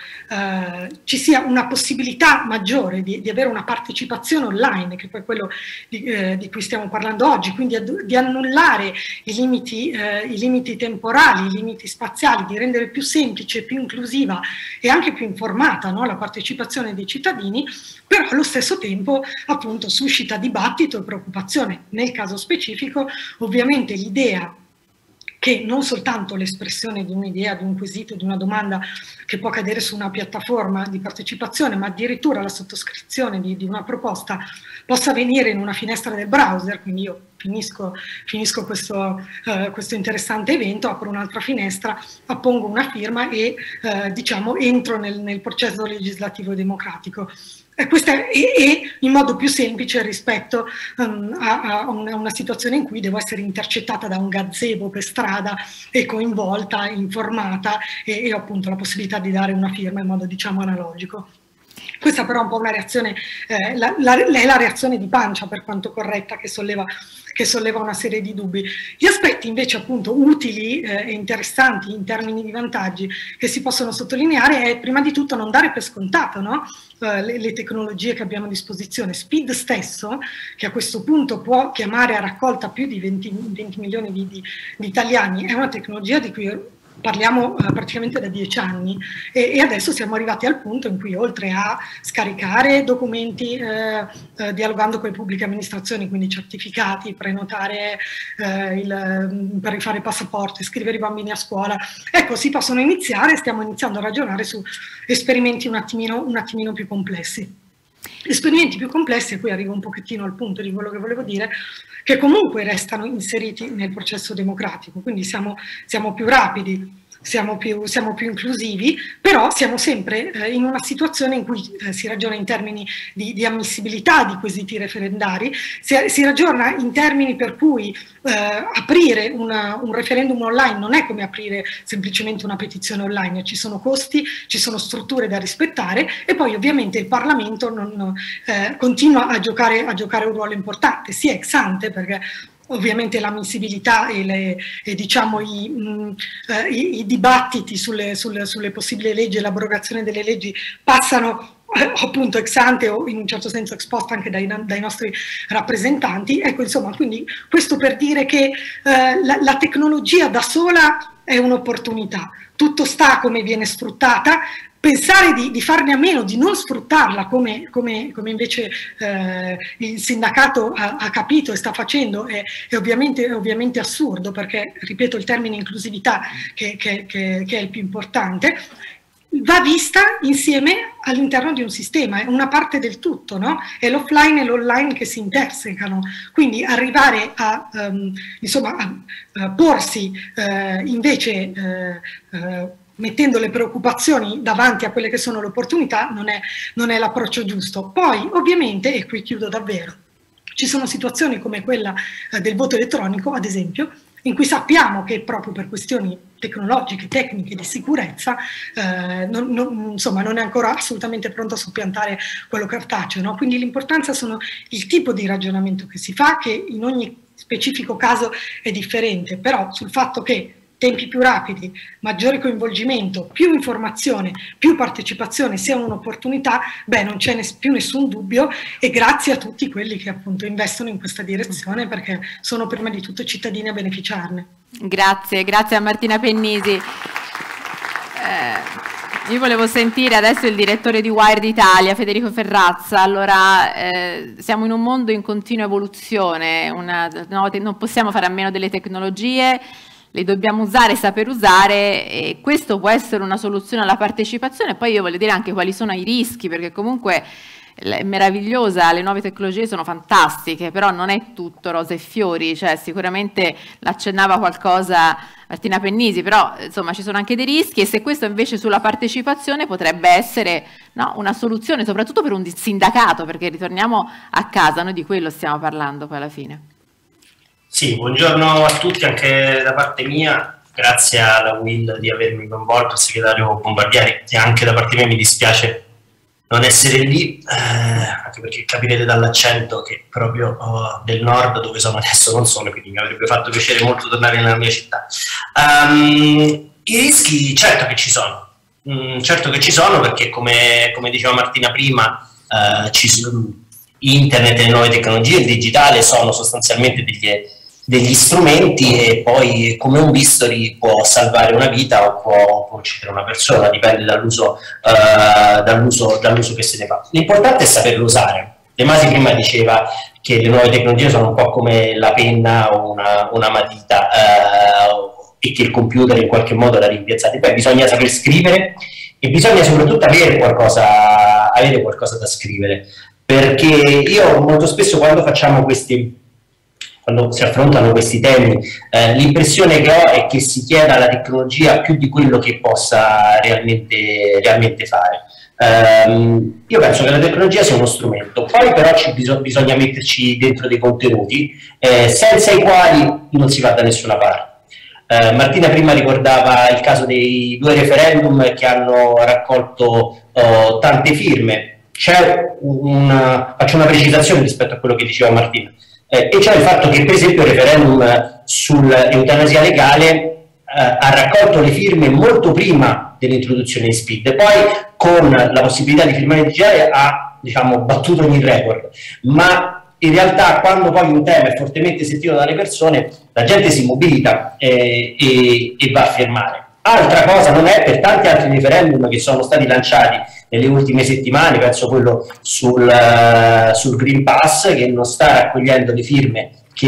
ci sia una possibilità maggiore di avere una partecipazione online, che poi è quello di cui stiamo parlando oggi, quindi di annullare i limiti temporali, i limiti spaziali, di rendere più semplice, più inclusiva e anche più informata, no, la partecipazione dei cittadini, però allo stesso tempo appunto suscita dibattito e preoccupazione. Nel caso specifico ovviamente l'idea che non soltanto l'espressione di un'idea, di un quesito, di una domanda che può cadere su una piattaforma di partecipazione, ma addirittura la sottoscrizione di una proposta possa avvenire in una finestra del browser, quindi io finisco questo interessante evento, apro un'altra finestra, appongo una firma e diciamo entro nel processo legislativo e democratico. Questo è in modo più semplice rispetto a una situazione in cui devo essere intercettata da un gazebo per strada e coinvolta, informata e ho appunto la possibilità di dare una firma in modo diciamo analogico. Questa però è un po' una reazione, è la reazione di pancia per quanto corretta che solleva una serie di dubbi. Gli aspetti invece appunto utili e interessanti in termini di vantaggi che si possono sottolineare è prima di tutto non dare per scontato, no? Le tecnologie che abbiamo a disposizione. SPID stesso, che a questo punto può chiamare a raccolta più di 20 milioni di italiani, è una tecnologia di cui parliamo praticamente da 10 anni e adesso siamo arrivati al punto in cui oltre a scaricare documenti dialogando con le pubbliche amministrazioni, quindi certificati, prenotare per rifare i passaporti, scrivere i bambini a scuola, ecco stiamo iniziando a ragionare su esperimenti un attimino più complessi. Esperimenti più complessi, e qui arrivo un pochettino al punto di quello che volevo dire, che comunque restano inseriti nel processo democratico, quindi siamo più rapidi. siamo più inclusivi, però siamo sempre in una situazione in cui si ragiona in termini di ammissibilità di quesiti referendari, si ragiona in termini per cui aprire un referendum online non è come aprire semplicemente una petizione online, ci sono costi, ci sono strutture da rispettare, e poi ovviamente il Parlamento continua a giocare un ruolo importante, sia ex ante, perché ovviamente l'ammissibilità e diciamo i dibattiti sulle possibili leggi e l'abrogazione delle leggi passano appunto ex ante o in un certo senso ex post anche dai nostri rappresentanti. Ecco, insomma, quindi questo per dire che la tecnologia da sola è un'opportunità, tutto sta a come viene sfruttata. Pensare di farne a meno, di non sfruttarla come invece il sindacato ha capito e sta facendo è ovviamente assurdo, perché, ripeto, il termine inclusività che è il più importante va vista insieme all'interno di un sistema, è una parte del tutto, no? È l'offline e l'online che si intersecano, quindi arrivare a porsi invece mettendo le preoccupazioni davanti a quelle che sono le opportunità non è l'approccio giusto. Poi ovviamente, e qui chiudo davvero, ci sono situazioni come quella del voto elettronico, ad esempio, in cui sappiamo che proprio per questioni tecnologiche, tecniche, di sicurezza, non è ancora assolutamente pronto a soppiantare quello cartaceo, no? Quindi l'importanza sono il tipo di ragionamento che si fa, che in ogni specifico caso è differente, però sul fatto che tempi più rapidi, maggiore coinvolgimento, più informazione, più partecipazione sia un'opportunità, non c'è più nessun dubbio, e grazie a tutti quelli che appunto investono in questa direzione, perché sono prima di tutto cittadini a beneficiarne. Grazie a Martina Pennisi. Io volevo sentire adesso il direttore di Wired Italia, Federico Ferrazza. Allora, siamo in un mondo in continua evoluzione, non possiamo fare a meno delle tecnologie, le dobbiamo usare, saper usare, e questo può essere una soluzione alla partecipazione. Poi io voglio dire anche quali sono i rischi, perché comunque è meravigliosa, le nuove tecnologie sono fantastiche, però non è tutto rose e fiori, cioè sicuramente l'accennava qualcosa Martina Pennisi, però insomma ci sono anche dei rischi, e se questo invece sulla partecipazione potrebbe essere, no, una soluzione, soprattutto per un sindacato, perché ritorniamo a casa, noi di quello stiamo parlando poi alla fine. Sì, buongiorno a tutti anche da parte mia, grazie alla Will di avermi coinvolto, al segretario Bombardieri, e anche da parte mia mi dispiace non essere lì, anche perché capirete dall'accento che proprio del nord, dove sono adesso, non sono, quindi mi avrebbe fatto piacere molto tornare nella mia città. I rischi certo che ci sono, perché come diceva Martina prima, internet e le nuove tecnologie, il digitale sono sostanzialmente degli strumenti, e poi come un bisturi può salvare una vita o può uccidere una persona, dipende dall'uso che se ne fa. L'importante è saperlo usare. De Masi prima diceva che le nuove tecnologie sono un po' come la penna o una matita, e che il computer in qualche modo la rimpiazzate. Poi bisogna saper scrivere, e bisogna soprattutto avere qualcosa da scrivere, perché io molto spesso quando si affrontano questi temi, l'impressione che ho è che si chieda alla tecnologia più di quello che possa realmente fare. Io penso che la tecnologia sia uno strumento, poi però bisogna metterci dentro dei contenuti senza i quali non si va da nessuna parte. Martina prima ricordava il caso dei 2 referendum che hanno raccolto tante firme. Faccio una precisazione rispetto a quello che diceva Martina. E cioè il fatto che per esempio il referendum sull'eutanasia legale ha raccolto le firme molto prima dell'introduzione di SPID, poi con la possibilità di firmare digitale ha, diciamo, battuto ogni record, ma in realtà quando poi un tema è fortemente sentito dalle persone, la gente si mobilita e va a firmare. Altra cosa non è per tanti altri referendum che sono stati lanciati nelle ultime settimane, penso quello sul Green Pass, che non sta raccogliendo le firme che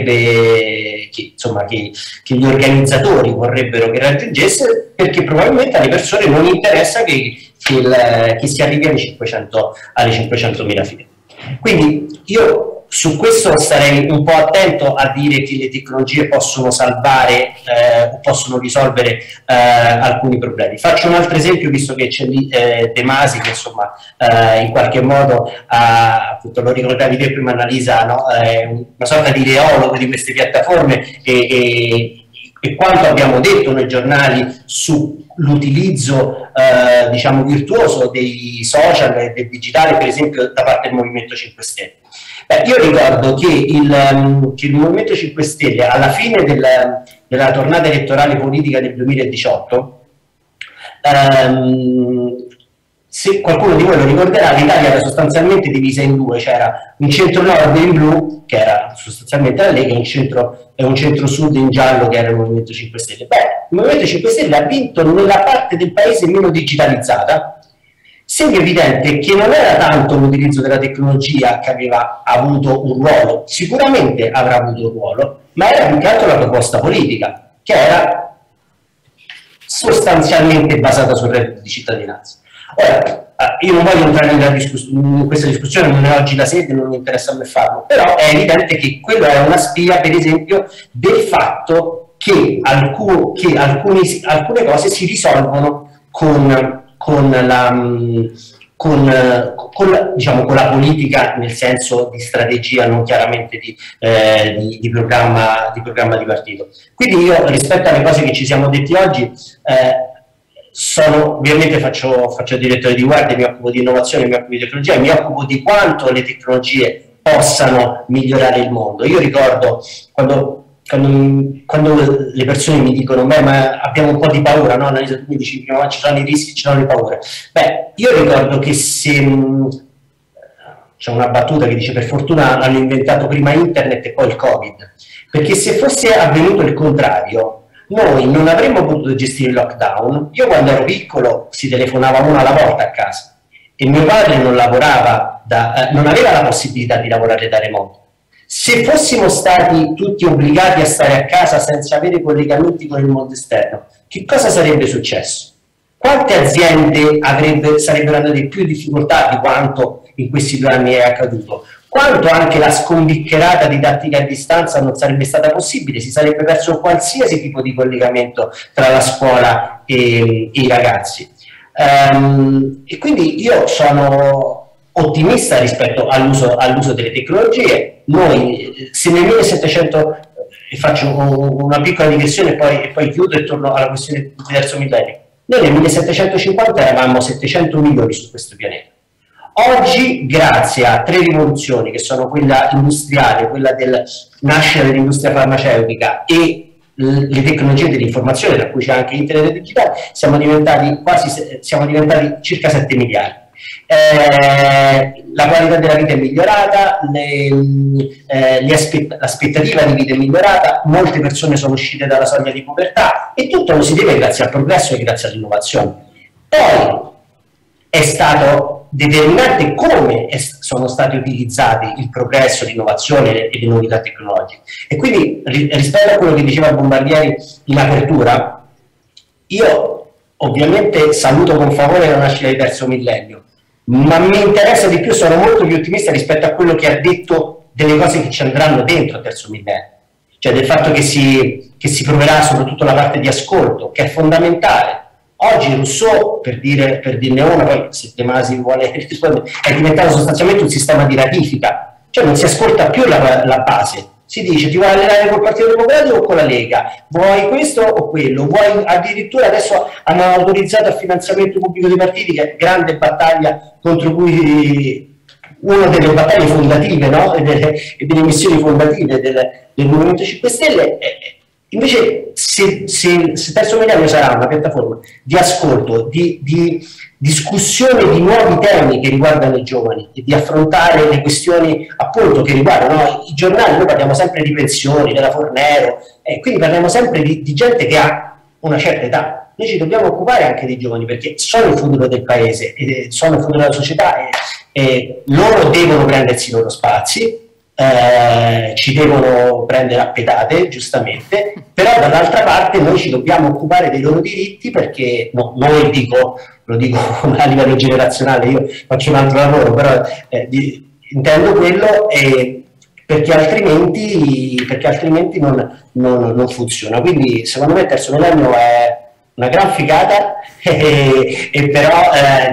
gli organizzatori vorrebbero che raggiungesse, perché probabilmente alle persone non interessa che si arrivi alle 500.000 firme. Quindi io Su questo starei un po' attento a dire che le tecnologie possono salvare o possono risolvere alcuni problemi. Faccio un altro esempio, visto che c'è lì De Masi, che insomma in qualche modo, appunto, lo ricordavi te prima Annalisa, no? È una sorta di ideologo di queste piattaforme e quanto abbiamo detto nei giornali sull'utilizzo diciamo virtuoso dei social e del digitale, per esempio da parte del Movimento 5 Stelle. Io ricordo che il Movimento 5 Stelle alla fine della tornata elettorale politica del 2018, se qualcuno di voi lo ricorderà, l'Italia era sostanzialmente divisa in due, c'era un centro-nord in blu, che era sostanzialmente la Lega, e un centro-sud in giallo, che era il Movimento 5 Stelle. Il Movimento 5 Stelle ha vinto nella parte del paese meno digitalizzata, segno evidente che non era tanto l'utilizzo della tecnologia che aveva avuto un ruolo, sicuramente avrà avuto un ruolo, ma era più che altro la proposta politica, che era sostanzialmente basata sul reddito di cittadinanza. Ora, io non voglio entrare in questa discussione, non è oggi la sede, non mi interessa a me farlo, però è evidente che quello era una spia, per esempio, del fatto che alcune cose si risolvono con la politica, nel senso di strategia, non chiaramente di programma di partito. Quindi io, rispetto alle cose che ci siamo detti oggi, ovviamente faccio direttore di guardia, mi occupo di innovazione, mi occupo di tecnologia, mi occupo di quanto le tecnologie possano migliorare il mondo. Io ricordo quando le persone mi dicono ma abbiamo un po' di paura, no? Annalisa, tu mi dici prima, ci sono i rischi, ci sono le paure. Io ricordo che c'è una battuta che dice per fortuna hanno inventato prima internet e poi il Covid, perché se fosse avvenuto il contrario noi non avremmo potuto gestire il lockdown. Io quando ero piccolo si telefonava uno alla volta a casa e mio padre non aveva la possibilità di lavorare da remoto. Se fossimo stati tutti obbligati a stare a casa senza avere collegamenti con il mondo esterno, che cosa sarebbe successo? Quante aziende sarebbero andate in più difficoltà di quanto in questi 2 anni è accaduto? Quanto anche la scombiccherata didattica a distanza non sarebbe stata possibile, si sarebbe perso qualsiasi tipo di collegamento tra la scuola e i ragazzi. E quindi io sono ottimista rispetto all'uso delle tecnologie. Noi, se nel 1700, faccio una piccola digressione e poi chiudo e torno alla questione del terzo millennio, noi nel 1750 eravamo 700 milioni su questo pianeta. Oggi, grazie a 3 rivoluzioni, che sono quella industriale, quella del nascere dell'industria farmaceutica e le tecnologie dell'informazione, tra cui c'è anche internet e digitale, siamo diventati circa 7 miliardi. La qualità della vita è migliorata, l'aspettativa di vita è migliorata, molte persone sono uscite dalla soglia di povertà e tutto lo si deve grazie al progresso e grazie all'innovazione. Poi è stato determinante come sono stati utilizzati il progresso, l'innovazione e le novità tecnologiche. E quindi rispetto a quello che diceva Bombardieri in apertura, io ovviamente saluto con favore la nascita del terzo millennio, ma mi interessa di più, sono molto più ottimista rispetto a quello che ha detto delle cose che ci andranno dentro il terzo millennio, cioè del fatto che si proverà soprattutto la parte di ascolto, che è fondamentale. Oggi Rousseau, per dirne una, poi se De Masi vuole rispondere, è diventato sostanzialmente un sistema di ratifica, cioè non si ascolta più la base, si dice ti vuoi allenare col Partito Democratico o con la Lega, vuoi questo o quello, vuoi addirittura adesso hanno autorizzato il finanziamento pubblico dei partiti, che è grande battaglia contro cui una delle battaglie fondative, no? e delle missioni fondative del Movimento 5 Stelle. Invece se terzo millennio sarà una piattaforma di ascolto, di discussione di nuovi temi che riguardano i giovani e di affrontare le questioni appunto che riguardano i giornali, noi parliamo sempre di pensioni, della Fornero, quindi parliamo sempre di gente che ha una certa età. Noi ci dobbiamo occupare anche dei giovani perché sono il futuro del paese, sono il futuro della società e loro devono prendersi i loro spazi. Ci devono prendere a pedate, giustamente, però dall'altra parte noi ci dobbiamo occupare dei loro diritti perché, no, noi lo dico a livello generazionale, io faccio un altro lavoro, però intendo quello e perché altrimenti non funziona. Quindi secondo me il terzo millennio è una gran figata, e però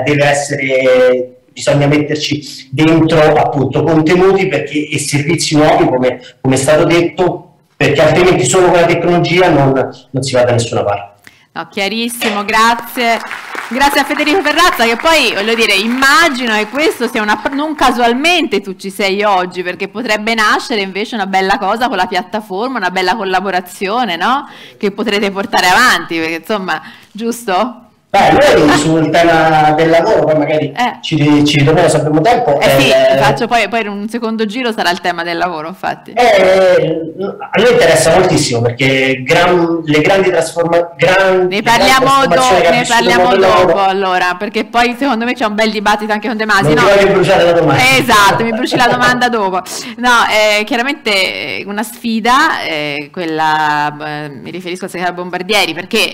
bisogna metterci dentro appunto contenuti e servizi nuovi, come è stato detto, perché altrimenti solo con la tecnologia non si va da nessuna parte. No, chiarissimo, grazie. Grazie a Federico Ferrazza, che poi, voglio dire, immagino che questo sia non casualmente tu ci sei oggi, perché potrebbe nascere invece una bella cosa con la piattaforma, una bella collaborazione, no? Che potrete portare avanti, perché insomma, giusto? Noi sul tema del lavoro poi magari ci ritorniamo se abbiamo tempo. Sì, faccio poi in un secondo giro sarà il tema del lavoro, infatti. A noi interessa moltissimo, perché le grandi trasformazioni. Ne parliamo dopo, allora, perché poi secondo me c'è un bel dibattito anche con De Masi. Non voglio bruciare la domanda. Esatto, mi bruci la domanda dopo. No, chiaramente una sfida, quella, mi riferisco al segretario Bombardieri, perché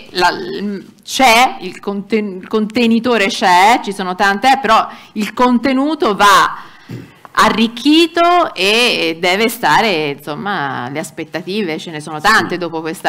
c'è il contenitore, ci sono tante, però il contenuto va arricchito e deve stare, insomma, le aspettative ce ne sono tante dopo questa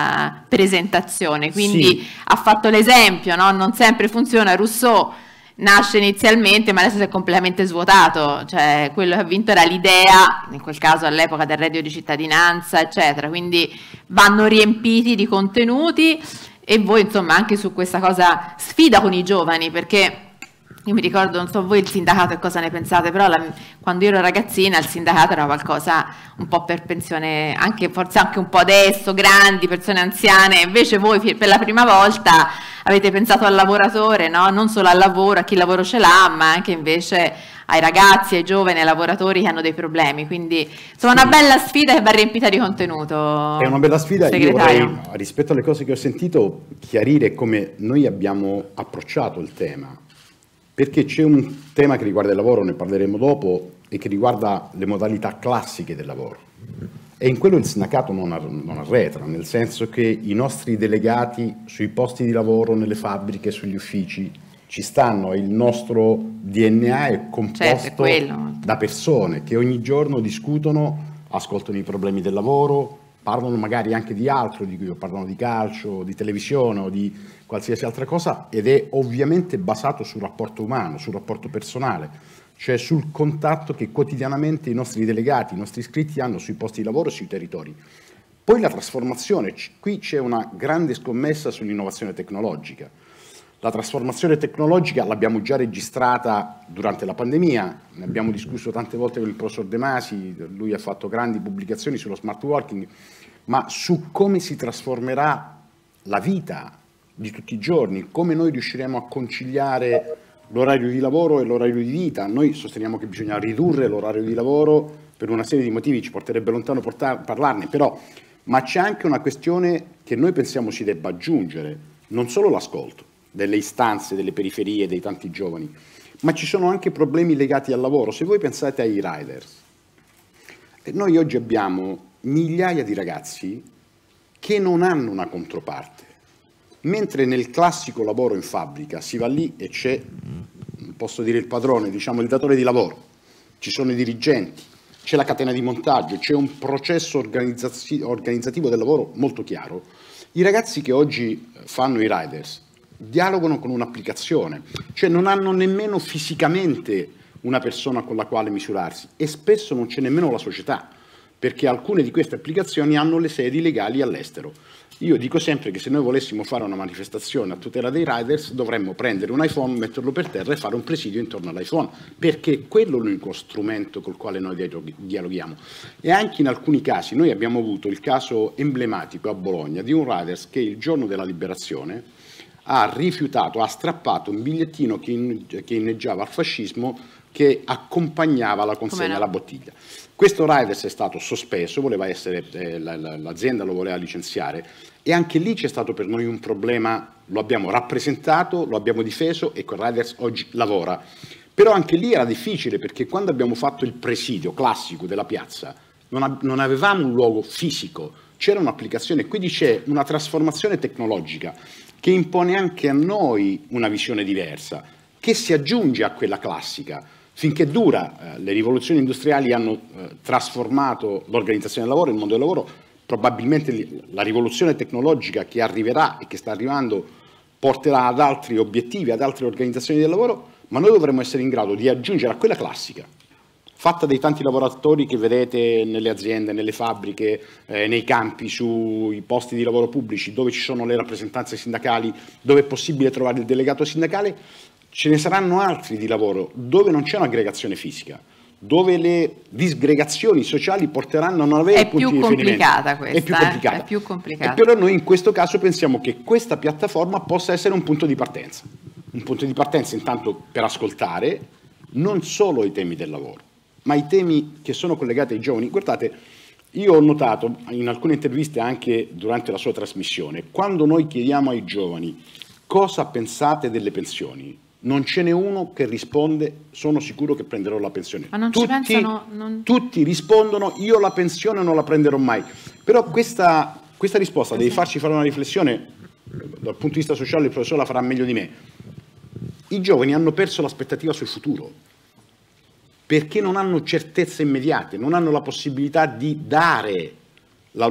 presentazione, quindi sì. Ha fatto l'esempio, no? Non sempre funziona. Rousseau nasce inizialmente, ma adesso si è completamente svuotato, cioè quello che ha vinto era l'idea, in quel caso all'epoca del reddito di cittadinanza, eccetera, quindi vanno riempiti di contenuti. E voi, insomma, anche su questa cosa sfida con i giovani, perché io mi ricordo, non so voi il sindacato e cosa ne pensate, però quando io ero ragazzina il sindacato era qualcosa un po' per pensione, forse anche un po' adesso, grandi, persone anziane, invece voi per la prima volta avete pensato al lavoratore, no? Non solo al lavoro, a chi il lavoro ce l'ha, ma anche invece ai ragazzi, ai giovani, ai lavoratori che hanno dei problemi, quindi insomma una bella sfida che va riempita di contenuto. È una bella sfida. Io vorrei, rispetto alle cose che ho sentito, chiarire come noi abbiamo approcciato il tema, perché c'è un tema che riguarda il lavoro, ne parleremo dopo, e che riguarda le modalità classiche del lavoro, e in quello il sindacato non arretra, nel senso che i nostri delegati sui posti di lavoro, nelle fabbriche, sugli uffici ci stanno, il nostro DNA è composto da persone che ogni giorno discutono, ascoltano i problemi del lavoro, parlano magari anche di altro, parlano di calcio, di televisione o di qualsiasi altra cosa, ed è ovviamente basato sul rapporto umano, sul rapporto personale, cioè sul contatto che quotidianamente i nostri delegati, i nostri iscritti hanno sui posti di lavoro e sui territori. Poi la trasformazione, qui c'è una grande scommessa sull'innovazione tecnologica. La trasformazione tecnologica l'abbiamo già registrata durante la pandemia, ne abbiamo discusso tante volte con il professor De Masi, lui ha fatto grandi pubblicazioni sullo smart working, ma su come si trasformerà la vita di tutti i giorni, come noi riusciremo a conciliare l'orario di lavoro e l'orario di vita. Noi sosteniamo che bisogna ridurre l'orario di lavoro per una serie di motivi, ci porterebbe lontano parlarne, ma c'è anche una questione che noi pensiamo si debba aggiungere, non solo l'ascolto delle istanze, delle periferie, dei tanti giovani, ma ci sono anche problemi legati al lavoro. Se voi pensate ai riders, noi oggi abbiamo migliaia di ragazzi che non hanno una controparte, mentre nel classico lavoro in fabbrica si va lì e c'è, non posso dire il padrone, diciamo il datore di lavoro, ci sono i dirigenti, c'è la catena di montaggio, c'è un processo organizzativo del lavoro molto chiaro. I ragazzi che oggi fanno i riders dialogano con un'applicazione, cioè non hanno nemmeno fisicamente una persona con la quale misurarsi, e spesso non c'è nemmeno la società, perché alcune di queste applicazioni hanno le sedi legali all'estero. Io dico sempre che se noi volessimo fare una manifestazione a tutela dei riders dovremmo prendere un iPhone, metterlo per terra e fare un presidio intorno all'iPhone, perché quello è l'unico strumento col quale noi dialoghiamo. E anche in alcuni casi, noi abbiamo avuto il caso emblematico a Bologna di un riders che il giorno della liberazione ha rifiutato, ha strappato un bigliettino che inneggiava al fascismo, che accompagnava la consegna alla bottiglia. Questo riders è stato sospeso, l'azienda lo voleva licenziare, e anche lì c'è stato per noi un problema, lo abbiamo rappresentato, lo abbiamo difeso e quel riders oggi lavora. Però anche lì era difficile, perché quando abbiamo fatto il presidio classico della piazza non avevamo un luogo fisico, c'era un'applicazione, quindi c'è una trasformazione tecnologica che impone anche a noi una visione diversa, che si aggiunge a quella classica. finché dura. Le rivoluzioni industriali hanno trasformato l'organizzazione del lavoro, il mondo del lavoro. Probabilmente la rivoluzione tecnologica che arriverà e che sta arrivando porterà ad altri obiettivi, ad altre organizzazioni del lavoro, ma noi dovremmo essere in grado di aggiungere a quella classica, fatta dai tanti lavoratori che vedete nelle aziende, nelle fabbriche, nei campi, sui posti di lavoro pubblici, dove ci sono le rappresentanze sindacali, dove è possibile trovare il delegato sindacale. Ce ne saranno altri di lavoro dove non c'è un'aggregazione fisica, dove le disgregazioni sociali porteranno a non avere punti di riferimento. È più complicata. È più complicata. E però noi in questo caso pensiamo che questa piattaforma possa essere un punto di partenza. Un punto di partenza intanto per ascoltare non solo i temi del lavoro, ma i temi che sono collegati ai giovani. Guardate, io ho notato in alcune interviste anche durante la sua trasmissione, quando noi chiediamo ai giovani cosa pensate delle pensioni, non ce n'è uno che risponde sono sicuro che prenderò la pensione. Ma non tutti rispondono io la pensione non la prenderò mai. Però questa risposta deve farci fare una riflessione dal punto di vista sociale, il professore la farà meglio di me. I giovani hanno perso l'aspettativa sul futuro perché non hanno certezze immediate, non hanno la possibilità di dare il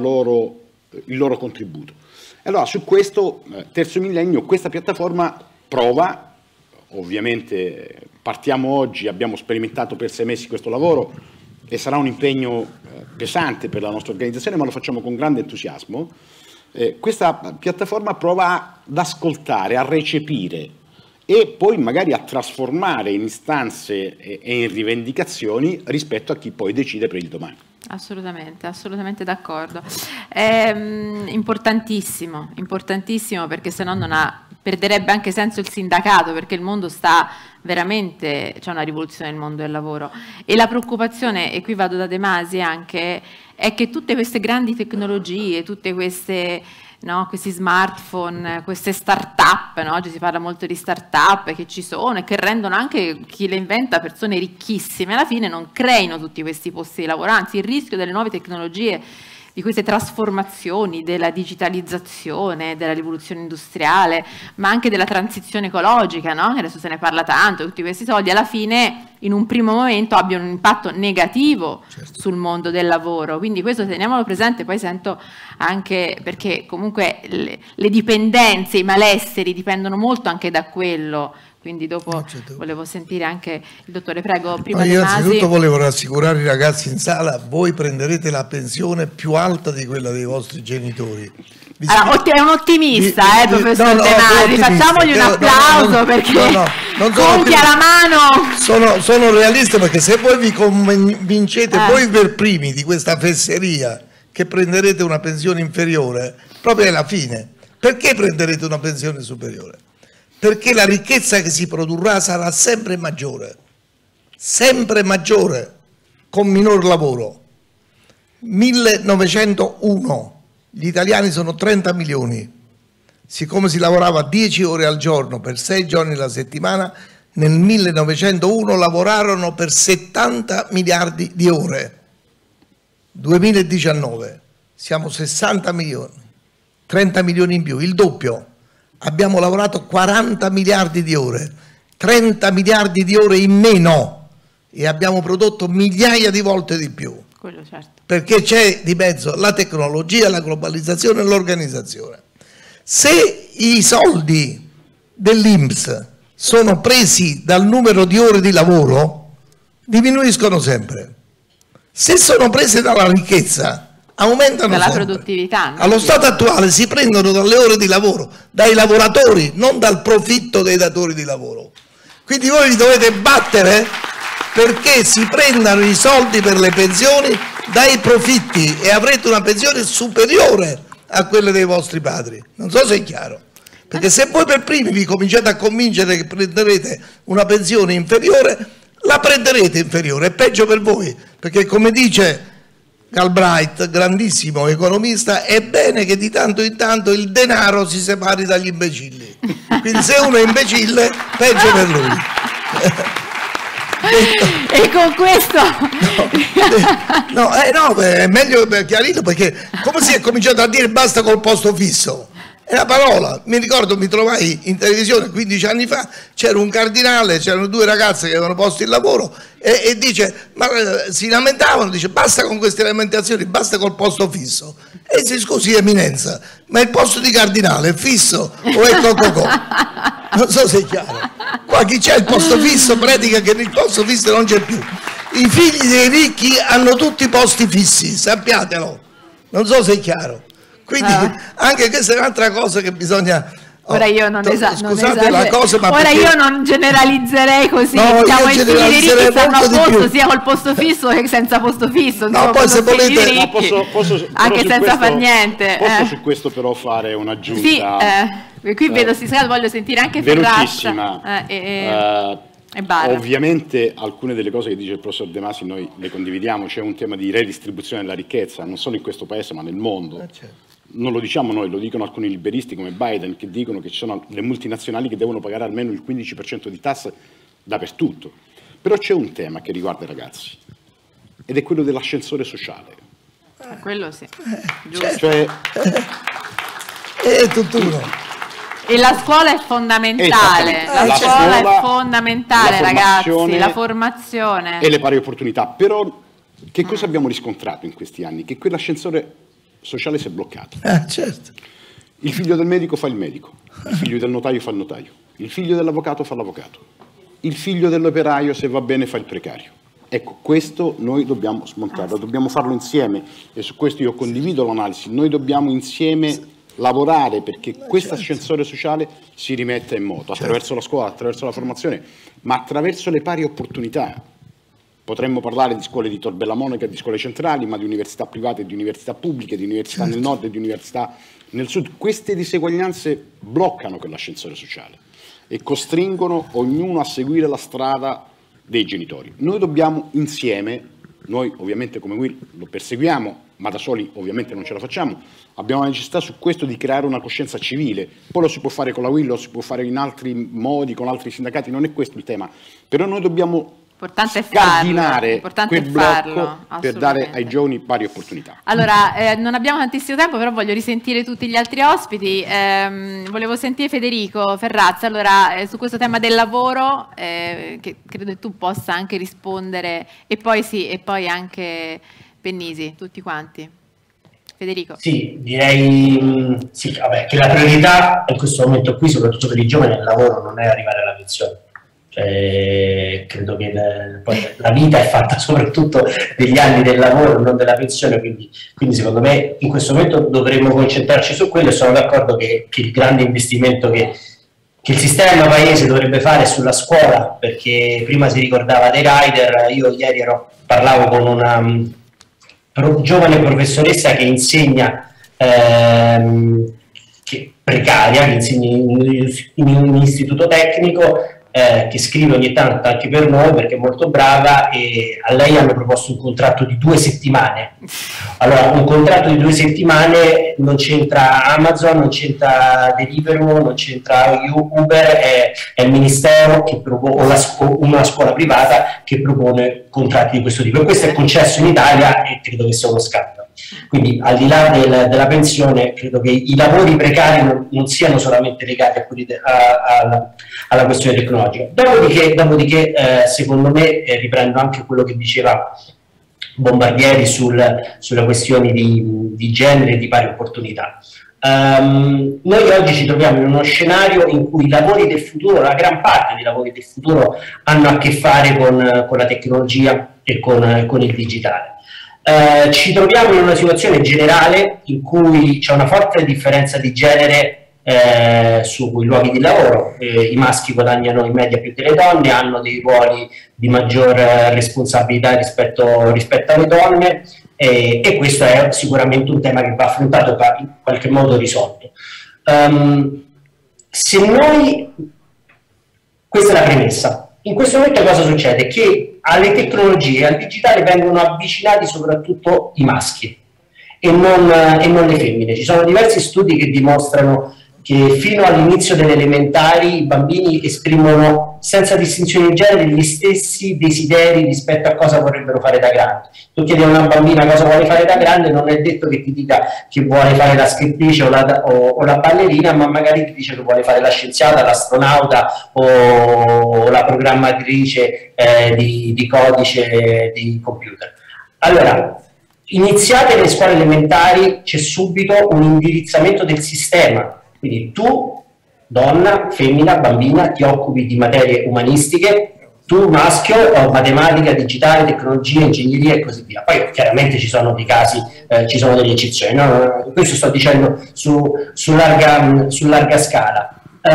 loro contributo. Allora su questo terzo millennio questa piattaforma prova. Ovviamente partiamo oggi, abbiamo sperimentato per 6 mesi questo lavoro e sarà un impegno pesante per la nostra organizzazione, ma lo facciamo con grande entusiasmo. Questa piattaforma prova ad ascoltare, a recepire e poi magari a trasformare in istanze e in rivendicazioni rispetto a chi poi decide per il domani. Assolutamente d'accordo. È importantissimo perché se no perderebbe anche senso il sindacato, perché il mondo sta veramente, c'è una rivoluzione nel mondo del lavoro e la preoccupazione, e qui vado da De Masi anche, è che tutte queste grandi tecnologie, tutte queste, no, questi smartphone, queste start-up, no? Oggi si parla molto di start-up che ci sono e che rendono anche chi le inventa persone ricchissime, alla fine non creino tutti questi posti di lavoro, anzi il rischio delle nuove tecnologie, di queste trasformazioni, della digitalizzazione, della rivoluzione industriale, ma anche della transizione ecologica, no? Adesso se ne parla tanto, tutti questi soldi, alla fine in un primo momento abbiano un impatto negativo sul mondo del lavoro, quindi questo teniamolo presente. Poi sento anche, perché comunque le dipendenze, i malesseri dipendono molto anche da quello, quindi dopo volevo sentire anche il dottore, prego. Prima io innanzitutto volevo rassicurare i ragazzi in sala, voi prenderete la pensione più alta di quella dei vostri genitori. Allora, è un ottimista, professor De Masi, facciamogli un applauso perché conti alla mano. Sono realista, perché se voi vi convincete voi per primi di questa fesseria che prenderete una pensione inferiore, proprio alla fine, perché prenderete una pensione superiore? Perché la ricchezza che si produrrà sarà sempre maggiore, con minor lavoro. 1901, gli italiani sono 30 milioni, siccome si lavorava 10 ore al giorno per 6 giorni alla settimana, nel 1901 lavorarono per 70 miliardi di ore. 2019 siamo 60 milioni, 30 milioni in più, il doppio. Abbiamo lavorato 40 miliardi di ore, 30 miliardi di ore in meno e abbiamo prodotto migliaia di volte di più. Quello certo. Perché c'è di mezzo la tecnologia, la globalizzazione e l'organizzazione. Se i soldi dell'INPS sono presi dal numero di ore di lavoro, diminuiscono sempre. Se sono prese dalla ricchezza, aumentano dalla sempre. Produttività. Allo stato attuale si prendono dalle ore di lavoro, dai lavoratori, non dal profitto dei datori di lavoro. Quindi voi vi dovete battere perché si prendano i soldi per le pensioni dai profitti e avrete una pensione superiore a quelle dei vostri padri. Non so se è chiaro. Perché se voi per primi vi cominciate a convincere che prenderete una pensione inferiore, la prenderete inferiore, è peggio per voi, perché come dice Galbraith, grandissimo economista, è bene che di tanto in tanto il denaro si separi dagli imbecilli. Quindi se uno è imbecille, peggio per lui. E con questo no, è meglio chiarirlo, perché come si è cominciato a dire basta col posto fisso, È una parola. Mi ricordo, mi trovai in televisione 15 anni fa, c'era un cardinale, c'erano 2 ragazze che avevano posto il lavoro e dice, ma si lamentavano, dice basta con queste lamentazioni, basta col posto fisso. E si scusi eminenza, ma il posto di cardinale è fisso o è cococò? Non so se è chiaro. Qua chi c'è il posto fisso predica che il posto fisso non c'è più. I figli dei ricchi hanno tutti i posti fissi, sappiatelo. Non so se è chiaro. Quindi anche questa è un'altra cosa che bisogna... Ora io non scusate la cosa, ma ora perché... io non generalizzerei così, no, diciamo i figli dei ricchi stanno a posto sia col posto fisso che senza posto fisso. No, poi se volete... Ricchi, posso anche senza far niente. Posso su questo però fare un'aggiunta? Sì, qui vedo voglio sentire anche velocissima. E Barra. Ovviamente alcune delle cose che dice il professor De Masi noi le condividiamo, c'è un tema di redistribuzione della ricchezza, non solo in questo paese ma nel mondo. Certo. Non lo diciamo noi, lo dicono alcuni liberisti come Biden, che dicono che ci sono le multinazionali che devono pagare almeno il 15% di tasse dappertutto. Però c'è un tema che riguarda i ragazzi, ed è quello dell'ascensore sociale. Quello sì, giusto. Cioè, è tutt'uno. E la scuola è fondamentale, la scuola è fondamentale, ragazzi, la formazione. E le pari opportunità. Però che cosa abbiamo riscontrato in questi anni? Che quell'ascensore sociale si è bloccato. Certo. Il figlio del medico fa il medico, il figlio del notaio fa il notaio, il figlio dell'avvocato fa l'avvocato, il figlio dell'operaio, se va bene, fa il precario. Ecco, questo noi dobbiamo smontarlo, dobbiamo farlo insieme, e su questo io condivido l'analisi. Noi dobbiamo insieme lavorare perché questo ascensore sociale si rimetta in moto, attraverso la scuola, attraverso la formazione, ma attraverso le pari opportunità. Potremmo parlare di scuole di Tor Bella Monaca e di scuole centrali, ma di università private e di università pubbliche, di università nel nord e di università nel sud. Queste diseguaglianze bloccano quell'ascensore sociale e costringono ognuno a seguire la strada dei genitori. Noi dobbiamo insieme, noi ovviamente come Will lo perseguiamo, ma da soli ovviamente non ce la facciamo, abbiamo la necessità su questo di creare una coscienza civile. Poi lo si può fare con la Will, lo si può fare in altri modi, con altri sindacati, non è questo il tema. Però noi dobbiamo scardinare quel blocco per dare ai giovani pari opportunità. Allora, non abbiamo tantissimo tempo, però voglio risentire tutti gli altri ospiti. Volevo sentire Federico Ferrazza, allora, su questo tema del lavoro, che credo che tu possa anche rispondere, e poi anche Pennisi, tutti quanti. Federico. Sì, direi che la priorità in questo momento qui, soprattutto per i giovani, nel lavoro non è arrivare alla pensione. Credo che poi la vita è fatta soprattutto degli anni del lavoro, non della pensione, quindi secondo me in questo momento dovremmo concentrarci su quello, e sono d'accordo che il grande investimento che il sistema paese dovrebbe fare è sulla scuola, perché prima si ricordava dei rider. Io ieri parlavo con una giovane professoressa che insegna precaria, che insegna in un istituto tecnico, che scrive ogni tanto anche per noi perché è molto brava, e a lei hanno proposto un contratto di 2 settimane. Allora, un contratto di 2 settimane non c'entra Amazon, non c'entra Deliveroo, non c'entra Uber, è il ministero che propone, o una scuola privata che propone contratti di questo tipo, e questo è concesso in Italia e credo che sia uno scandalo. Quindi al di là della pensione, credo che i lavori precari non siano solamente legati a quelli alla questione tecnologica. Dopodiché secondo me, riprendo anche quello che diceva Bombardieri sulle questioni di genere e di pari opportunità. Noi oggi ci troviamo in uno scenario in cui i lavori del futuro, la gran parte dei lavori del futuro, hanno a che fare con la tecnologia e con il digitale. Ci troviamo in una situazione generale in cui c'è una forte differenza di genere sui luoghi di lavoro. I maschi guadagnano in media più delle donne, hanno dei ruoli di maggior responsabilità rispetto alle donne, e questo è sicuramente un tema che va affrontato e in qualche modo risolto. Questa è la premessa. In questo momento cosa succede? Che alle tecnologie, al digitale, vengono avvicinati soprattutto i maschi e non le femmine. Ci sono diversi studi che dimostrano che fino all'inizio delle elementari i bambini esprimono senza distinzione di genere gli stessi desideri rispetto a cosa vorrebbero fare da grandi. Tu chiedi a una bambina cosa vuole fare da grande, non è detto che ti dica che vuole fare la scrittrice o la ballerina, ma magari ti dice che vuole fare la scienziata, l'astronauta o la programmatrice di codice di computer. Allora, iniziate le scuole elementari, c'è subito un indirizzamento del sistema. Quindi tu, donna, femmina, bambina, ti occupi di materie umanistiche, tu maschio, matematica, digitale, tecnologia, ingegneria e così via. Poi chiaramente ci sono dei casi, ci sono delle eccezioni, no? Questo sto dicendo su larga scala.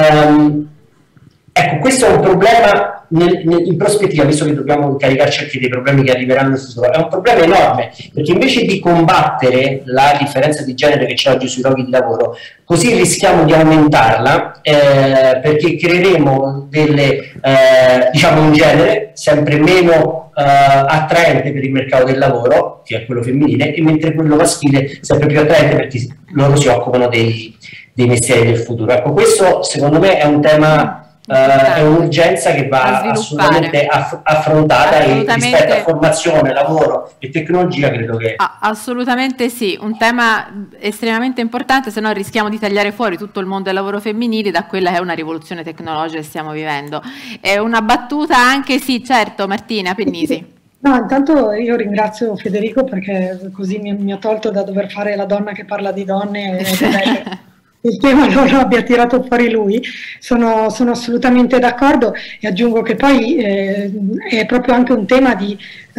Ecco, questo è un problema in prospettiva, visto che dobbiamo caricarci anche dei problemi che arriveranno nel futuro, è un problema enorme, perché invece di combattere la differenza di genere che c'è oggi sui luoghi di lavoro, così rischiamo di aumentarla, perché creeremo diciamo un genere sempre meno attraente per il mercato del lavoro, che è quello femminile, e mentre quello maschile sempre più attraente perché loro si occupano dei mestieri del futuro. Ecco, questo secondo me è un tema, è un'urgenza che va assolutamente affrontata, e rispetto a formazione, lavoro e tecnologia credo che... Assolutamente sì, un tema estremamente importante, se no rischiamo di tagliare fuori tutto il mondo del lavoro femminile da quella che è una rivoluzione tecnologica che stiamo vivendo. È una battuta anche, sì, certo, Martina Pennisi. No, intanto io ringrazio Federico perché così mi ha tolto da dover fare la donna che parla di donne il tema lo abbia tirato fuori lui. Sono assolutamente d'accordo, e aggiungo che poi è proprio anche un tema di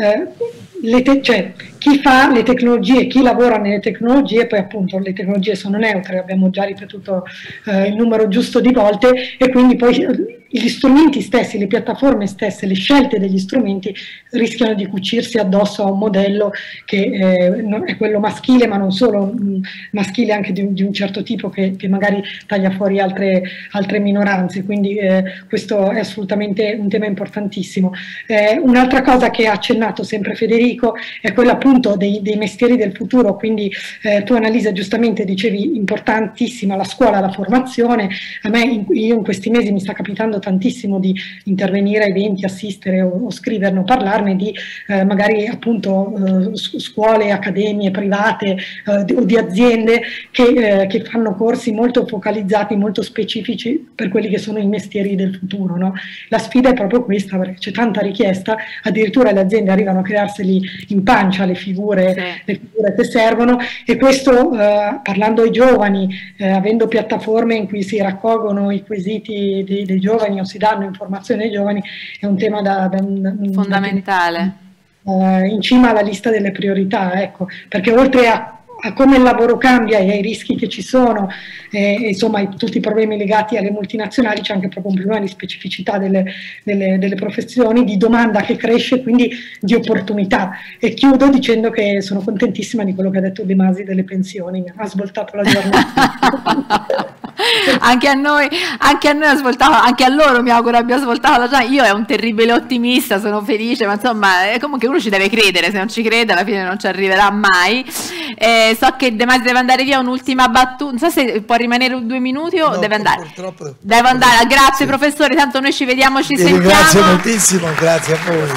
cioè, chi fa le tecnologie, chi lavora nelle tecnologie, poi appunto le tecnologie sono neutre, abbiamo già ripetuto il numero giusto di volte, e quindi poi gli strumenti stessi, le piattaforme stesse, le scelte degli strumenti rischiano di cucirsi addosso a un modello che è quello maschile, ma non solo, maschile anche di un certo tipo che magari taglia fuori altre minoranze, quindi questo è assolutamente un tema importantissimo. Un'altra cosa che ha accennato sempre Federico è quella appunto dei mestieri del futuro, quindi tu Annalisa giustamente dicevi importantissima la scuola, la formazione. A me io in questi mesi mi sta capitando tantissimo di intervenire a eventi, assistere o scriverne o parlarne di magari appunto scuole, accademie private o di aziende che fanno corsi molto focalizzati, molto specifici per quelli che sono i mestieri del futuro, no? La sfida è proprio questa, perché c'è tanta richiesta, addirittura le aziende arrivano a crearseli in pancia le figure che servono, e questo parlando ai giovani, avendo piattaforme in cui si raccolgono i quesiti dei giovani o si danno informazioni ai giovani, è un tema fondamentale, in cima alla lista delle priorità, ecco, perché oltre a come il lavoro cambia e ai rischi che ci sono, insomma tutti i problemi legati alle multinazionali, c'è anche proprio un problema di specificità delle professioni, di domanda che cresce, quindi di opportunità. E chiudo dicendo che sono contentissima di quello che ha detto De Masi delle pensioni, mi ha svoltato la giornata. Anche a noi ha svoltato, anche a loro mi auguro abbia svoltato la giornata. Io è un terribile ottimista, sono felice, ma insomma è comunque uno ci deve credere, se non ci crede alla fine non ci arriverà mai. So che De Masi deve andare via, un'ultima battuta, non so se può rimanere 2 minuti o no, deve andare? Purtroppo. Deve andare, grazie professore, tanto noi ci vediamo, ci sentiamo. Grazie moltissimo, grazie a voi.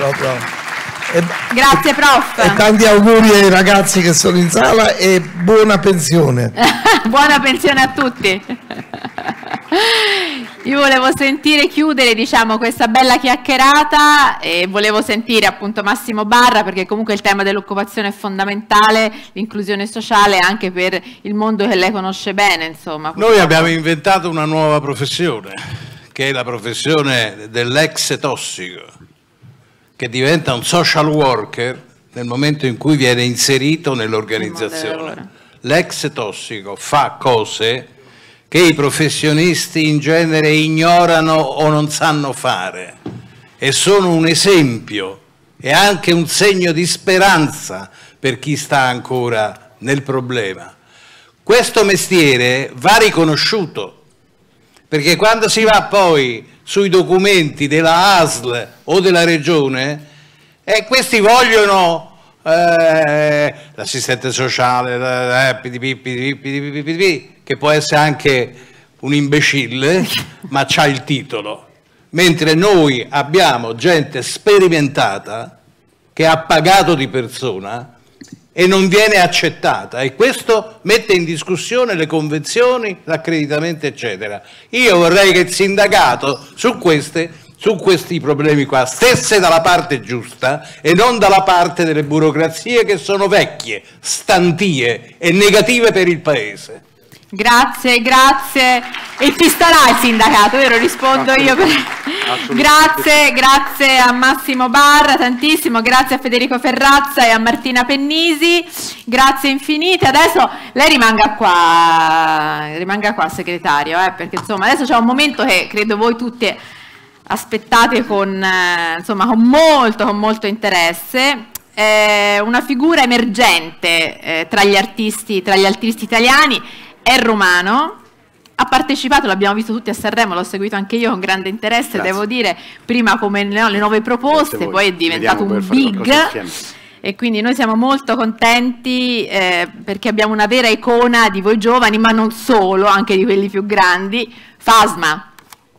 Grazie prof. E tanti auguri ai ragazzi che sono in sala e buona pensione. Buona pensione a tutti. Io volevo chiudere diciamo questa bella chiacchierata, e volevo sentire appunto Massimo Barra, perché comunque il tema dell'occupazione è fondamentale, l'inclusione sociale anche per il mondo che lei conosce bene, insomma. Noi abbiamo inventato una nuova professione, che è la professione dell'ex tossico, che diventa un social worker nel momento in cui viene inserito nell'organizzazione. L'ex tossico fa cose che i professionisti in genere ignorano o non sanno fare, e sono un esempio e anche un segno di speranza per chi sta ancora nel problema. Questo mestiere va riconosciuto, perché quando si va poi sui documenti della ASL o della regione, questi vogliono l'assistente sociale, che può essere anche un imbecille, ma c'ha il titolo. Mentre noi abbiamo gente sperimentata che ha pagato di persona e non viene accettata, e questo mette in discussione le convenzioni, l'accreditamento eccetera. Io vorrei che il sindacato su questi problemi qua stesse dalla parte giusta e non dalla parte delle burocrazie che sono vecchie, stantie e negative per il paese. Grazie, grazie. E ci starà il sindacato, vero? Rispondo io. Grazie a Massimo Barra, tantissimo, grazie a Federico Ferrazza e a Martina Pennisi, grazie infinite. Adesso lei rimanga qua segretario, perché insomma adesso c'è un momento che credo voi tutti aspettate con molto interesse. Una figura emergente tra gli artisti italiani. È romano, ha partecipato, l'abbiamo visto tutti a Sanremo, l'ho seguito anche io con grande interesse. Grazie. Devo dire, prima come le nuove proposte, poi è diventato un big, e quindi noi siamo molto contenti perché abbiamo una vera icona di voi giovani, ma non solo, anche di quelli più grandi, Fasma.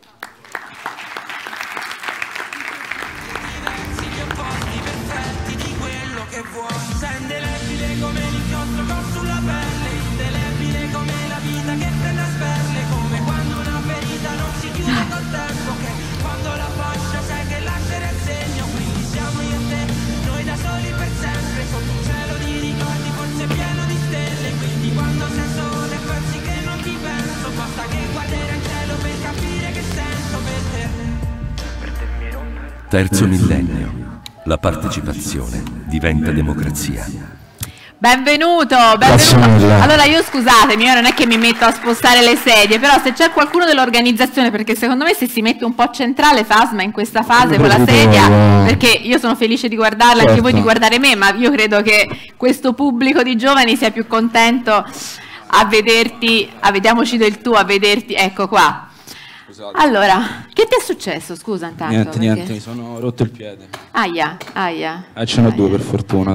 Terzo millennio. La partecipazione diventa democrazia. Benvenuto. Allora io scusatemi, io non è che mi metto a spostare le sedie, però se c'è qualcuno dell'organizzazione, perché secondo me se si mette un po' centrale Fasma in questa fase con la sedia, perché io sono felice di guardarla, anche voi di guardare me, ma io credo che questo pubblico di giovani sia più contento a vederti, vediamoci del tu, a vederti, ecco qua. Allora, che ti è successo? Scusa intanto. Niente, mi sono rotto il piede. Aia. Ce n'ho due per fortuna.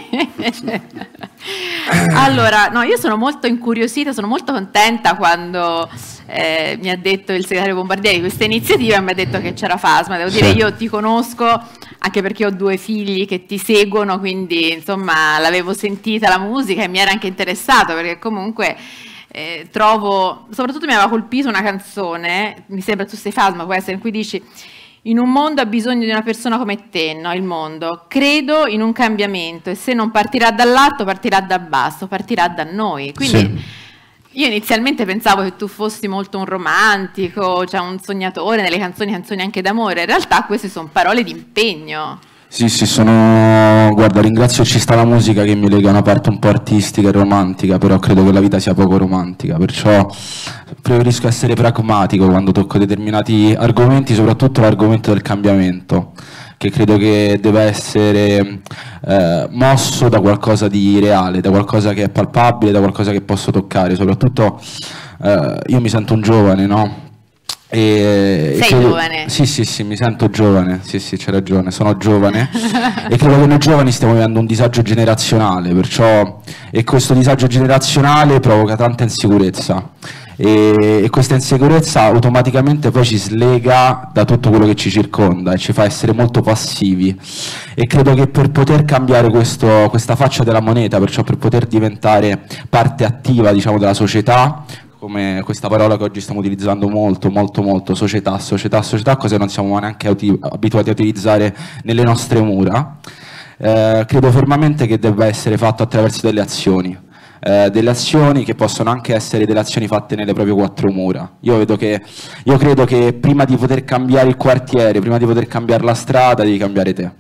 Allora, no, io sono molto incuriosita, sono molto contenta quando mi ha detto il segretario Bombardieri di questa iniziativa e mi ha detto che c'era Fasma. Devo dire, io ti conosco anche perché ho 2 figli che ti seguono, quindi insomma l'avevo sentita la musica e mi era anche interessato perché comunque... trovo, soprattutto mi aveva colpito una canzone, mi sembra tu sei Fasma, può essere, in cui dici: in un mondo ha bisogno di una persona come te, no? Il mondo, credo in un cambiamento e se non partirà dall'alto partirà dal basso, partirà da noi. Quindi io inizialmente pensavo che tu fossi molto un romantico, cioè un sognatore nelle canzoni anche d'amore, in realtà queste sono parole di impegno. Sì, guarda, ringrazio Ci sta la musica che mi lega una parte un po' artistica e romantica, però credo che la vita sia poco romantica, perciò preferisco essere pragmatico quando tocco determinati argomenti, soprattutto l'argomento del cambiamento, che credo che deve essere mosso da qualcosa di reale, da qualcosa che è palpabile, da qualcosa che posso toccare, soprattutto io mi sento un giovane, no? Sei giovane? Sì, mi sento giovane, sì, c'è ragione, sono giovane e credo che noi giovani stiamo vivendo un disagio generazionale, e questo disagio generazionale provoca tanta insicurezza e questa insicurezza automaticamente poi ci slega da tutto quello che ci circonda e ci fa essere molto passivi, e credo che per poter cambiare questa faccia della moneta, perciò per poter diventare parte attiva, diciamo, della società, come questa parola che oggi stiamo utilizzando molto, società, cosa non siamo neanche abituati a utilizzare nelle nostre mura, credo fermamente che debba essere fatto attraverso delle azioni che possono anche essere delle azioni fatte nelle proprie 4 mura. Io credo che prima di poter cambiare il quartiere, prima di poter cambiare la strada, devi cambiare te.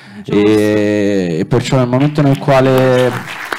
E perciò nel momento nel quale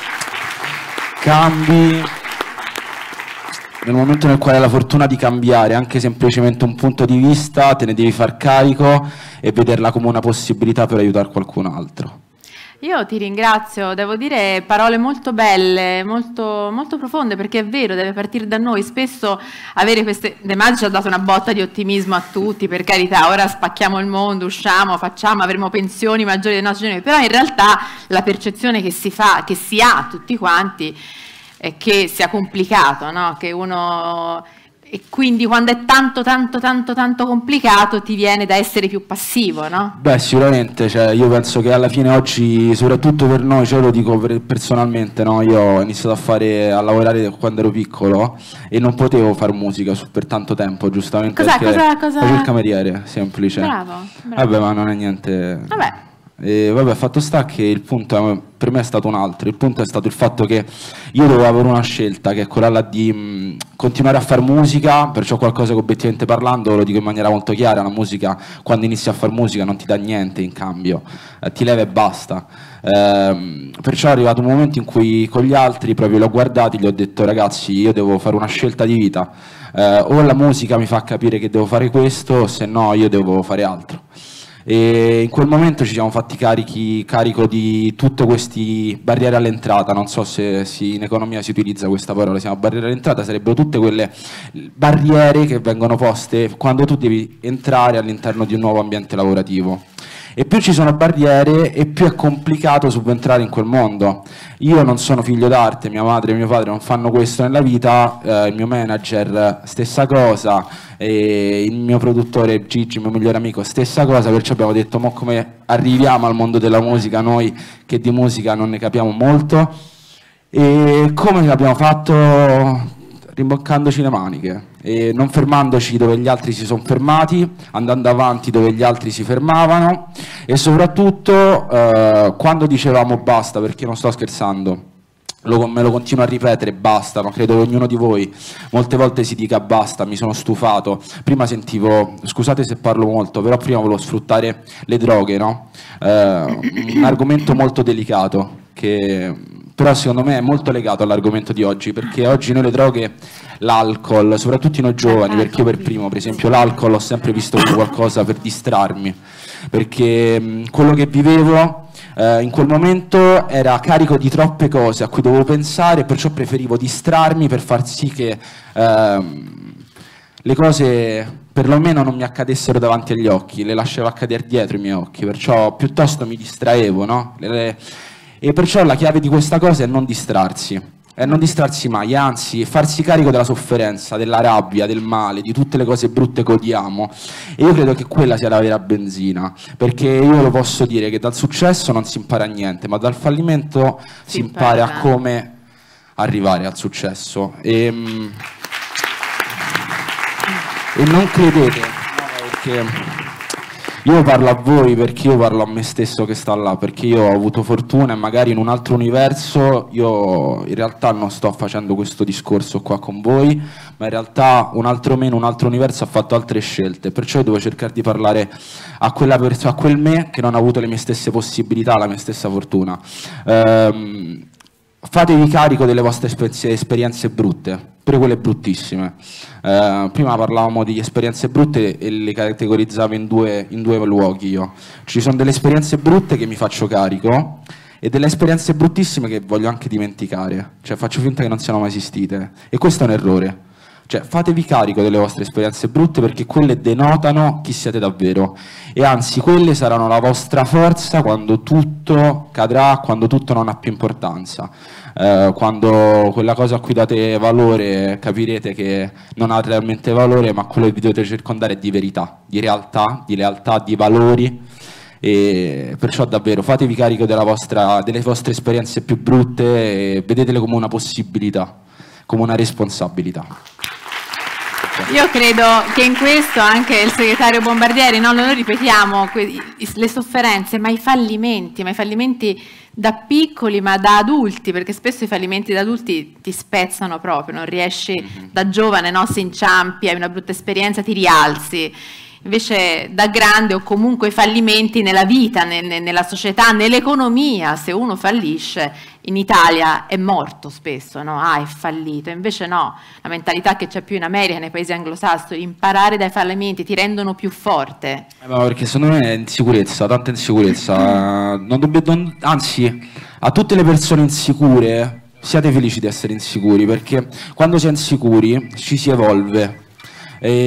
cambi, nel momento nel quale hai la fortuna di cambiare anche semplicemente un punto di vista, te ne devi far carico e vederla come una possibilità per aiutare qualcun altro. Io ti ringrazio, devo dire parole molto belle, molto profonde, perché è vero, deve partire da noi. Spesso avere queste... De Maggi ci ha dato una botta di ottimismo a tutti, per carità, ora spacchiamo il mondo, usciamo, facciamo, avremo pensioni maggiori dei nostri genitori, però in realtà la percezione che si ha tutti quanti è che sia complicato, no? Che uno E quindi quando è tanto complicato ti viene da essere più passivo, no? Beh, sicuramente, cioè, io penso che alla fine oggi, soprattutto per noi, cioè, lo dico personalmente, no? Io ho iniziato a lavorare quando ero piccolo e non potevo fare musica per tanto tempo, giustamente perché facevo il cameriere, semplice. Bravo. Vabbè, ma non è niente... Vabbè. E vabbè, fatto sta che il punto per me è stato un altro. Il punto è stato il fatto che io dovevo avere una scelta, che è quella là di continuare a fare musica, perciò qualcosa che obiettivamente parlando, lo dico in maniera molto chiara, la musica, quando inizi a fare musica non ti dà niente in cambio, ti leva e basta. Perciò è arrivato un momento in cui con gli altri proprio li ho guardati, gli ho detto: ragazzi, io devo fare una scelta di vita, o la musica mi fa capire che devo fare questo, se no io devo fare altro. E in quel momento ci siamo fatti carico di tutte queste barriere all'entrata. Non so se in economia si utilizza questa parola, siamo barriere all'entrata, sarebbero tutte quelle barriere che vengono poste quando tu devi entrare all'interno di un nuovo ambiente lavorativo. E più ci sono barriere e più è complicato subentrare in quel mondo. Io non sono figlio d'arte, mia madre e mio padre non fanno questo nella vita, il mio manager stessa cosa, e il mio produttore Gigi, il mio migliore amico, stessa cosa, perciò abbiamo detto: ma come arriviamo al mondo della musica noi che di musica non ne capiamo molto? E come l'abbiamo fatto? Rimboccandoci le maniche e non fermandoci dove gli altri si sono fermati, andando avanti dove gli altri si fermavano, e soprattutto quando dicevamo basta, perché non sto scherzando, me lo continuo a ripetere, basta, ma credo che ognuno di voi molte volte si dica basta, mi sono stufato. Prima sentivo, scusate se parlo molto, però prima volevo sfruttare le droghe, no? Un argomento molto delicato che però secondo me è molto legato all'argomento di oggi, perché oggi noi le droghe, l'alcol, soprattutto noi giovani, perché io per primo, per esempio, l'alcol l'ho sempre visto come qualcosa per distrarmi, perché quello che vivevo in quel momento era carico di troppe cose a cui dovevo pensare, perciò preferivo distrarmi per far sì che le cose perlomeno non mi accadessero davanti agli occhi, le lasciavo accadere dietro i miei occhi, perciò piuttosto mi distraevo, no? E perciò la chiave di questa cosa è non distrarsi mai, anzi farsi carico della sofferenza, della rabbia, del male, di tutte le cose brutte che odiamo. E io credo che quella sia la vera benzina, perché io lo posso dire che dal successo non si impara niente, ma dal fallimento si impara a come arrivare al successo. E non credete, perché io parlo a voi, perché io parlo a me stesso che sta là, perché io ho avuto fortuna e magari in un altro universo io in realtà non sto facendo questo discorso qua con voi, ma in realtà un altro me in un altro universo ha fatto altre scelte, perciò io devo cercare di parlare a quel me che non ha avuto le mie stesse possibilità, la mia stessa fortuna. Fatevi carico delle vostre esperienze brutte, pure quelle bruttissime. Prima parlavamo di esperienze brutte e le categorizzavo in due luoghi io. Ci sono delle esperienze brutte che mi faccio carico e delle esperienze bruttissime che voglio anche dimenticare, cioè faccio finta che non siano mai esistite, e questo è un errore. Cioè fatevi carico delle vostre esperienze brutte, perché quelle denotano chi siete davvero, e anzi quelle saranno la vostra forza quando tutto cadrà, quando tutto non ha più importanza, quando quella cosa a cui date valore capirete che non ha realmente valore, ma quello che vi dovete circondare è di verità, di realtà, di lealtà, di valori. E perciò davvero fatevi carico delle vostre esperienze più brutte e vedetele come una possibilità, come una responsabilità. Io credo che in questo anche il segretario Bombardieri, no? Noi ripetiamo le sofferenze, ma i fallimenti da piccoli ma da adulti, perché spesso i fallimenti da adulti ti spezzano proprio, non riesci da giovane, no? Se inciampi, hai una brutta esperienza, ti rialzi. Invece da grande, o comunque i fallimenti nella vita, nella società, nell'economia, se uno fallisce, in Italia è morto spesso, no? Ah, è fallito. Invece no, la mentalità che c'è più in America, nei paesi anglosassoni, imparare dai fallimenti ti rendono più forte. Ma perché secondo me è insicurezza, tanta insicurezza. Anzi, a tutte le persone insicure, siate felici di essere insicuri, perché quando si è insicuri ci si evolve.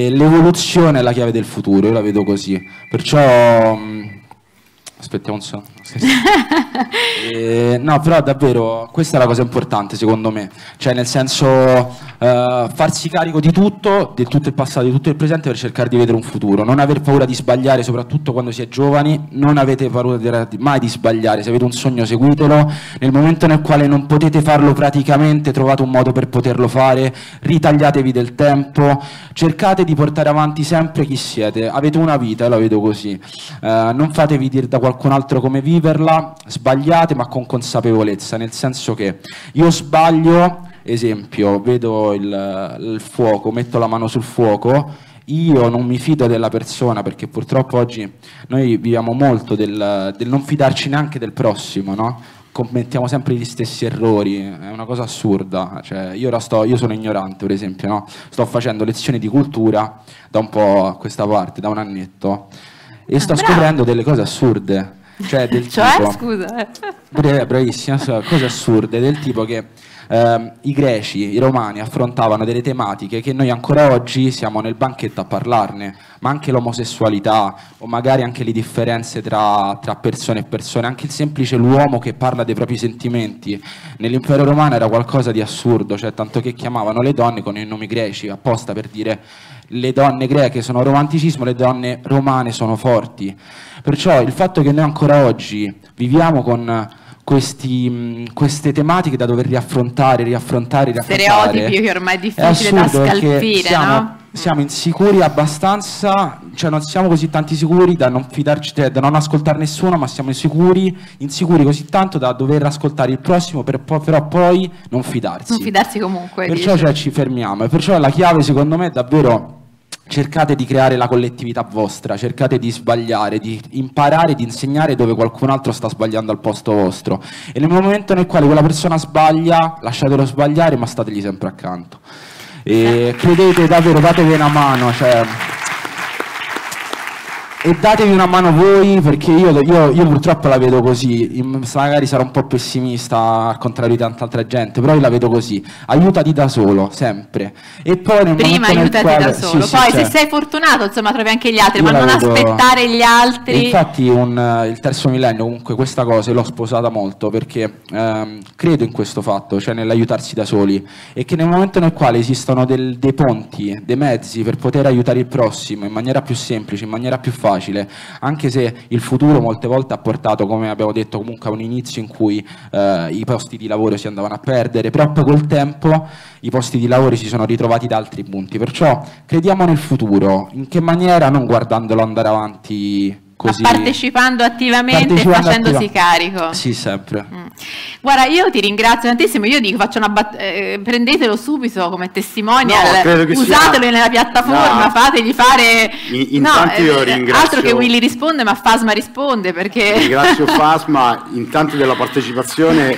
L'evoluzione è la chiave del futuro, io la vedo così, perciò aspettiamo un secondo. No, però davvero questa è la cosa importante secondo me, cioè nel senso farsi carico di tutto il passato, di tutto il presente per cercare di vedere un futuro, non aver paura di sbagliare, soprattutto quando si è giovani, non avete paura mai di sbagliare, se avete un sogno seguitelo, nel momento nel quale non potete farlo praticamente trovate un modo per poterlo fare, ritagliatevi del tempo, cercate di portare avanti sempre chi siete, avete una vita, la vedo così, non fatevi dire da qualcun altro come viverla, sbagliate ma con consapevolezza, nel senso che io sbaglio, esempio, vedo il fuoco, metto la mano sul fuoco, io non mi fido della persona, perché purtroppo oggi noi viviamo molto del non fidarci neanche del prossimo, no? Commettiamo sempre gli stessi errori, è una cosa assurda, cioè, io sono ignorante per esempio, no? Sto facendo lezioni di cultura da un po' a questa parte, da un annetto, e sto scoprendo delle cose assurde. Cioè, del tipo, scusa. Bravissima, cose assurde, del tipo che i greci, i romani affrontavano delle tematiche che noi ancora oggi siamo nel banchetto a parlarne, ma anche l'omosessualità o magari anche le differenze tra persone e persone, anche il semplice l'uomo che parla dei propri sentimenti. Nell'impero romano era qualcosa di assurdo, cioè tanto che chiamavano le donne con i nomi greci apposta per dire le donne greche sono romanticismo, le donne romane sono forti. Perciò il fatto che noi ancora oggi viviamo con queste tematiche da dover riaffrontare, stereotipi che ormai è difficile da scalfire, no? Siamo insicuri abbastanza, cioè non siamo così tanti sicuri da non fidarci, da non ascoltare nessuno, ma siamo insicuri così tanto da dover ascoltare il prossimo però poi non fidarsi. Non fidarsi comunque. Perciò cioè, ci fermiamo, e perciò la chiave secondo me è davvero: cercate di creare la collettività vostra, cercate di sbagliare, di imparare, di insegnare dove qualcun altro sta sbagliando al posto vostro, e nel momento nel quale quella persona sbaglia, lasciatelo sbagliare, ma stategli sempre accanto. E credete davvero, datevi una mano, cioè, e datevi una mano voi, perché io purtroppo la vedo così, magari sarò un po' pessimista al contrario di tanta altra gente, però io la vedo così: aiutati da solo, sempre, e poi nel prima aiutati da solo, sì, poi cioè, se sei fortunato insomma trovi anche gli altri, ma non aspettare gli altri. Infatti il terzo millennio comunque questa cosa l'ho sposata molto, perché credo in questo fatto, cioè nell'aiutarsi da soli, e che nel momento nel quale esistono dei ponti, dei mezzi per poter aiutare il prossimo in maniera più semplice, in maniera più facile, anche se il futuro molte volte ha portato, come abbiamo detto, comunque a un inizio in cui i posti di lavoro si andavano a perdere, però poi col tempo i posti di lavoro si sono ritrovati da altri punti, perciò crediamo nel futuro. In che maniera? Non guardandolo andare avanti così, partecipando attivamente e facendosi carico. Sì, sempre. Guarda, io ti ringrazio tantissimo, io dico, faccio prendetelo subito come testimonial, usatelo nella piattaforma, fategli fare intanto io ringrazio, altro che Willy risponde, ma Fasma risponde, perché ringrazio Fasma intanto della partecipazione.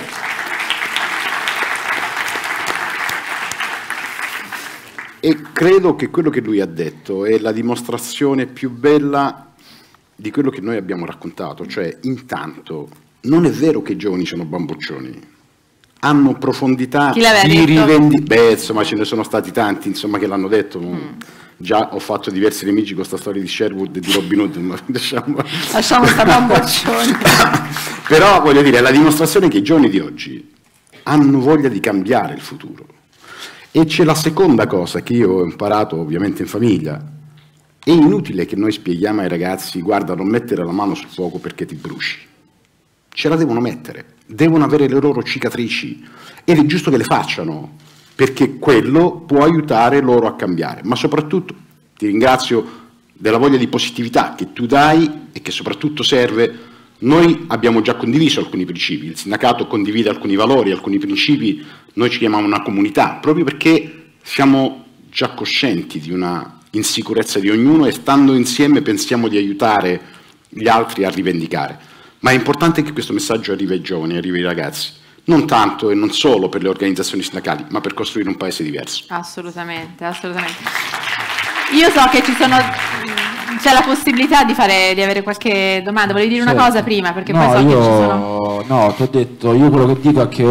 E credo che quello che lui ha detto è la dimostrazione più bella di quello che noi abbiamo raccontato, cioè intanto non è vero che i giovani sono bamboccioni, hanno profondità di rivendicazione. Insomma ce ne sono stati tanti insomma che l'hanno detto. Già ho fatto diversi nemici con questa storia di Sherwood e di Robin Hood, ma lasciamo sta bamboccioni. Però voglio dire, è la dimostrazione che i giovani di oggi hanno voglia di cambiare il futuro. E c'è la seconda cosa che io ho imparato ovviamente in famiglia: è inutile che noi spieghiamo ai ragazzi: guarda, non mettere la mano sul fuoco perché ti bruci. Ce la devono mettere, devono avere le loro cicatrici, ed è giusto che le facciano, perché quello può aiutare loro a cambiare. Ma soprattutto ti ringrazio della voglia di positività che tu dai e che soprattutto serve. Noi abbiamo già condiviso alcuni principi, il sindacato condivide alcuni valori, alcuni principi, noi ci chiamiamo una comunità, proprio perché siamo già coscienti di una insicurezza di ognuno, e stando insieme pensiamo di aiutare gli altri a rivendicare. Ma è importante che questo messaggio arrivi ai giovani, arrivi ai ragazzi, non tanto e non solo per le organizzazioni sindacali, ma per costruire un paese diverso. Assolutamente, assolutamente. Io so che c'è la possibilità di avere qualche domanda. Volevi dire una cosa prima? Perché poi so che ci sono... No, ti ho detto, io quello che dico è che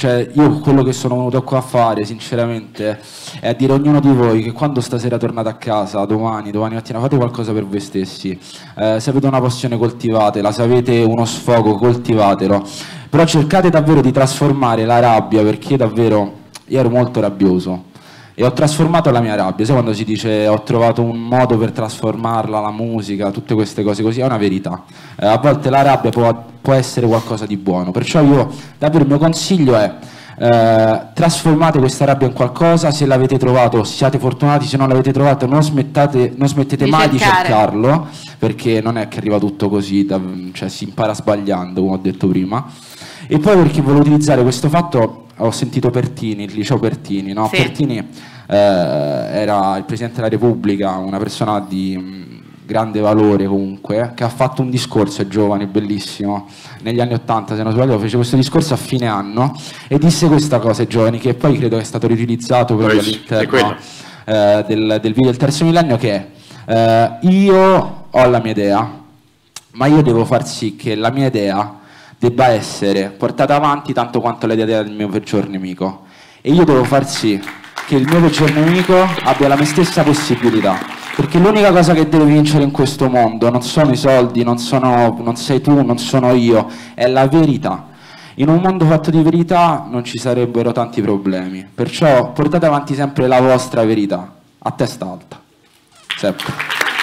cioè io quello che sono venuto qua a fare sinceramente è a dire a ognuno di voi che quando stasera tornate a casa, domani mattina, fate qualcosa per voi stessi. Se avete una passione, coltivatela, se avete uno sfogo, coltivatelo, però cercate davvero di trasformare la rabbia, perché davvero io ero molto rabbioso e ho trasformato la mia rabbia. Sai quando si dice ho trovato un modo per trasformarla, la musica, tutte queste cose così, è una verità. A volte la rabbia può essere qualcosa di buono, perciò io davvero il mio consiglio è trasformate questa rabbia in qualcosa. Se l'avete trovato siate fortunati, se non l'avete trovato non smettete mai di cercarlo, perché non è che arriva tutto così, cioè si impara sbagliando, come ho detto prima. E poi perché volevo utilizzare questo fatto, ho sentito Pertini, il liceo Pertini, no? Sì. Pertini era il Presidente della Repubblica, una persona di grande valore comunque, che ha fatto un discorso ai giovani bellissimo negli anni '80, se non sbaglio, fece questo discorso a fine anno e disse questa cosa ai giovani, che poi credo che è stato riutilizzato proprio all'interno del video del terzo millennio, che è io ho la mia idea, ma io devo far sì che la mia idea debba essere portata avanti tanto quanto l'idea del mio peggior nemico, e io devo far sì che il mio peggior nemico abbia la mia stessa possibilità, perché l'unica cosa che deve vincere in questo mondo non sono i soldi, non sei tu, non sono io, è la verità. In un mondo fatto di verità non ci sarebbero tanti problemi, perciò portate avanti sempre la vostra verità, a testa alta, sempre.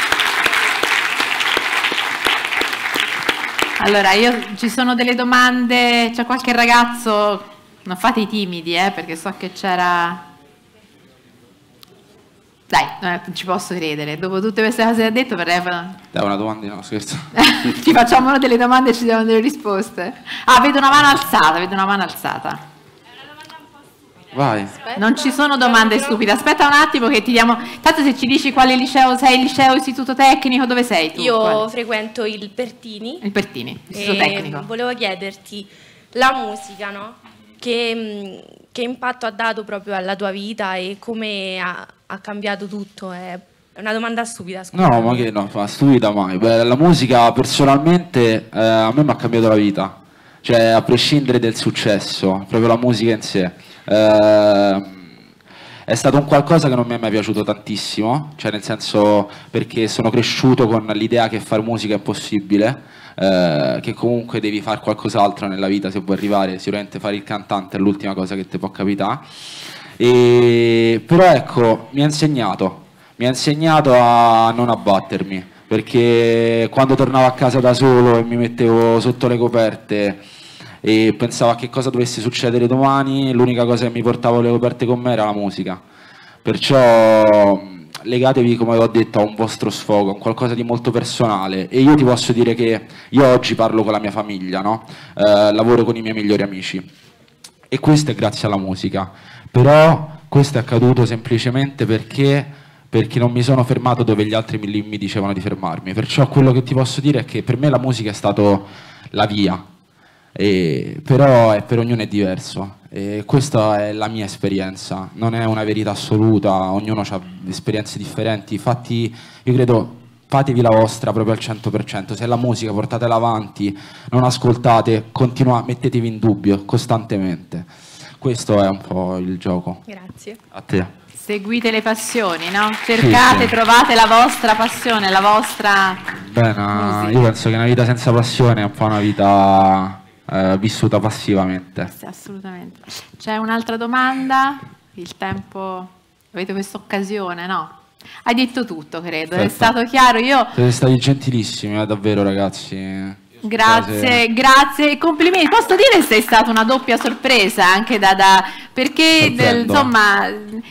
Allora, ci sono delle domande, c'è qualche ragazzo, non fate i timidi, perché so che c'era... Dai, non ci posso credere, dopo tutte queste cose che ha detto vorrei fare... Dai, una domanda, no, scherzo. Ci facciamo delle domande e ci diamo delle risposte. Ah, vedo una mano alzata, Vai. Aspetta. Non ci sono domande stupide, aspetta un attimo che ti diamo... Tanto se ci dici quale liceo sei, il liceo, istituto tecnico, dove sei tu? Io frequento il Pertini. Il Pertini, istituto tecnico. Volevo chiederti, la musica, no? Che impatto ha dato proprio alla tua vita e come ha cambiato tutto? È una domanda stupida, scusa. No, ma che no, stupida mai. Beh, la musica personalmente a me mi ha cambiato la vita, cioè a prescindere dal successo, proprio la musica in sé. È stato un qualcosa che non mi è mai piaciuto tantissimo, cioè nel senso, perché sono cresciuto con l'idea che fare musica è impossibile, che comunque devi fare qualcos'altro nella vita se vuoi arrivare, sicuramente fare il cantante è l'ultima cosa che ti può capitare. Però ecco, mi ha insegnato a non abbattermi, perché quando tornavo a casa da solo e mi mettevo sotto le coperte e pensavo a che cosa dovesse succedere domani, l'unica cosa che mi portavo le coperte con me era la musica. Perciò legatevi, come ho detto, a un vostro sfogo, a un qualcosa di molto personale. E io ti posso dire che io oggi parlo con la mia famiglia, no? Lavoro con i miei migliori amici e questo è grazie alla musica. Però questo è accaduto semplicemente perché non mi sono fermato dove gli altri mi dicevano di fermarmi. Perciò quello che ti posso dire è che per me la musica è stato la via. Però per ognuno è diverso e questa è la mia esperienza, non è una verità assoluta, ognuno ha esperienze differenti. Infatti io credo, fatevi la vostra proprio al 100%, se è la musica portatela avanti, non ascoltate, mettetevi in dubbio costantemente, questo è un po' il gioco. Grazie. A te. Seguite le passioni, no? Cercate, sì. Trovate la vostra passione, la vostra musica. Io penso che una vita senza passione è un po' una vita vissuta passivamente. Sì, assolutamente. C'è un'altra domanda? Il tempo... Avete questa occasione, no? Hai detto tutto, credo. Certo. È stato chiaro. Siete stati gentilissimi, davvero, ragazzi. Grazie, grazie e complimenti. Posso dire che sei stata una doppia sorpresa anche perché insomma,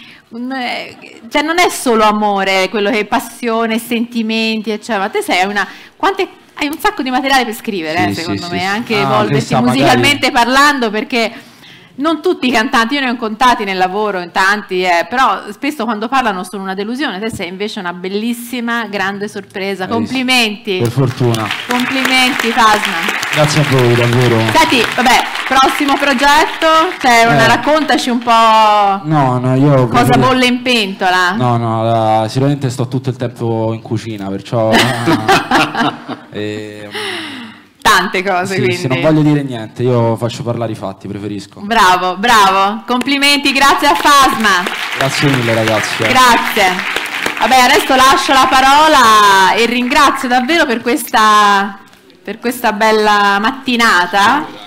cioè non è solo amore, quello che è passione, sentimenti, eccetera. Ma te hai un sacco di materiale per scrivere, sì, secondo me, sì. anche evolversi musicalmente parlando, perché non tutti i cantanti, io ne ho contati nel lavoro, in tanti, però spesso quando parlano sono una delusione. Te sei invece una bellissima, grande sorpresa. Complimenti. Per fortuna. Complimenti, Fasna. Grazie a voi, davvero. Senti, vabbè, prossimo progetto, raccontaci un po'. No, io cosa bolle in pentola. No, sicuramente sto tutto il tempo in cucina, perciò tante cose. Sì, quindi. se non voglio dire niente, io faccio parlare i fatti, preferisco. Bravo, bravo, complimenti, grazie a Fasma. Grazie mille ragazzi. Grazie. Vabbè, adesso lascio la parola e ringrazio davvero per questa bella mattinata.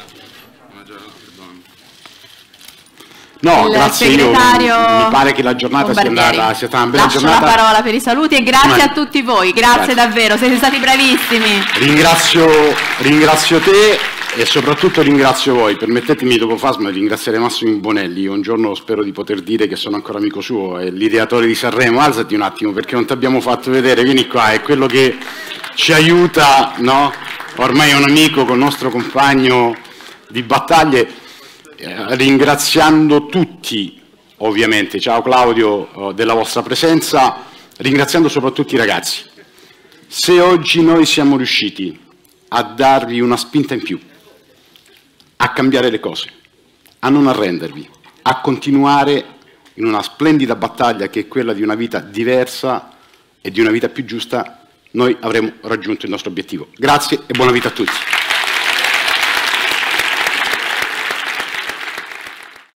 No, il grazie, segretario mi pare che la giornata sia stata una bella lascio giornata. la parola per i saluti e grazie a tutti voi, grazie davvero, siete stati bravissimi. Ringrazio te e soprattutto ringrazio voi. Permettetemi dopo Fasma di ringraziare Massimo Bonelli. Un giorno spero di poter dire che sono ancora amico suo, è l'ideatore di Sanremo. Alzati un attimo perché non ti abbiamo fatto vedere, vieni qua, è quello che ci aiuta, no? Ormai è un amico, con il nostro compagno di battaglie. Ringraziando tutti, ovviamente, ciao Claudio, della vostra presenza, ringraziando soprattutto i ragazzi. Se oggi noi siamo riusciti a darvi una spinta in più, a cambiare le cose, a non arrendervi, a continuare in una splendida battaglia che è quella di una vita diversa e di una vita più giusta, noi avremo raggiunto il nostro obiettivo. Grazie e buona vita a tutti.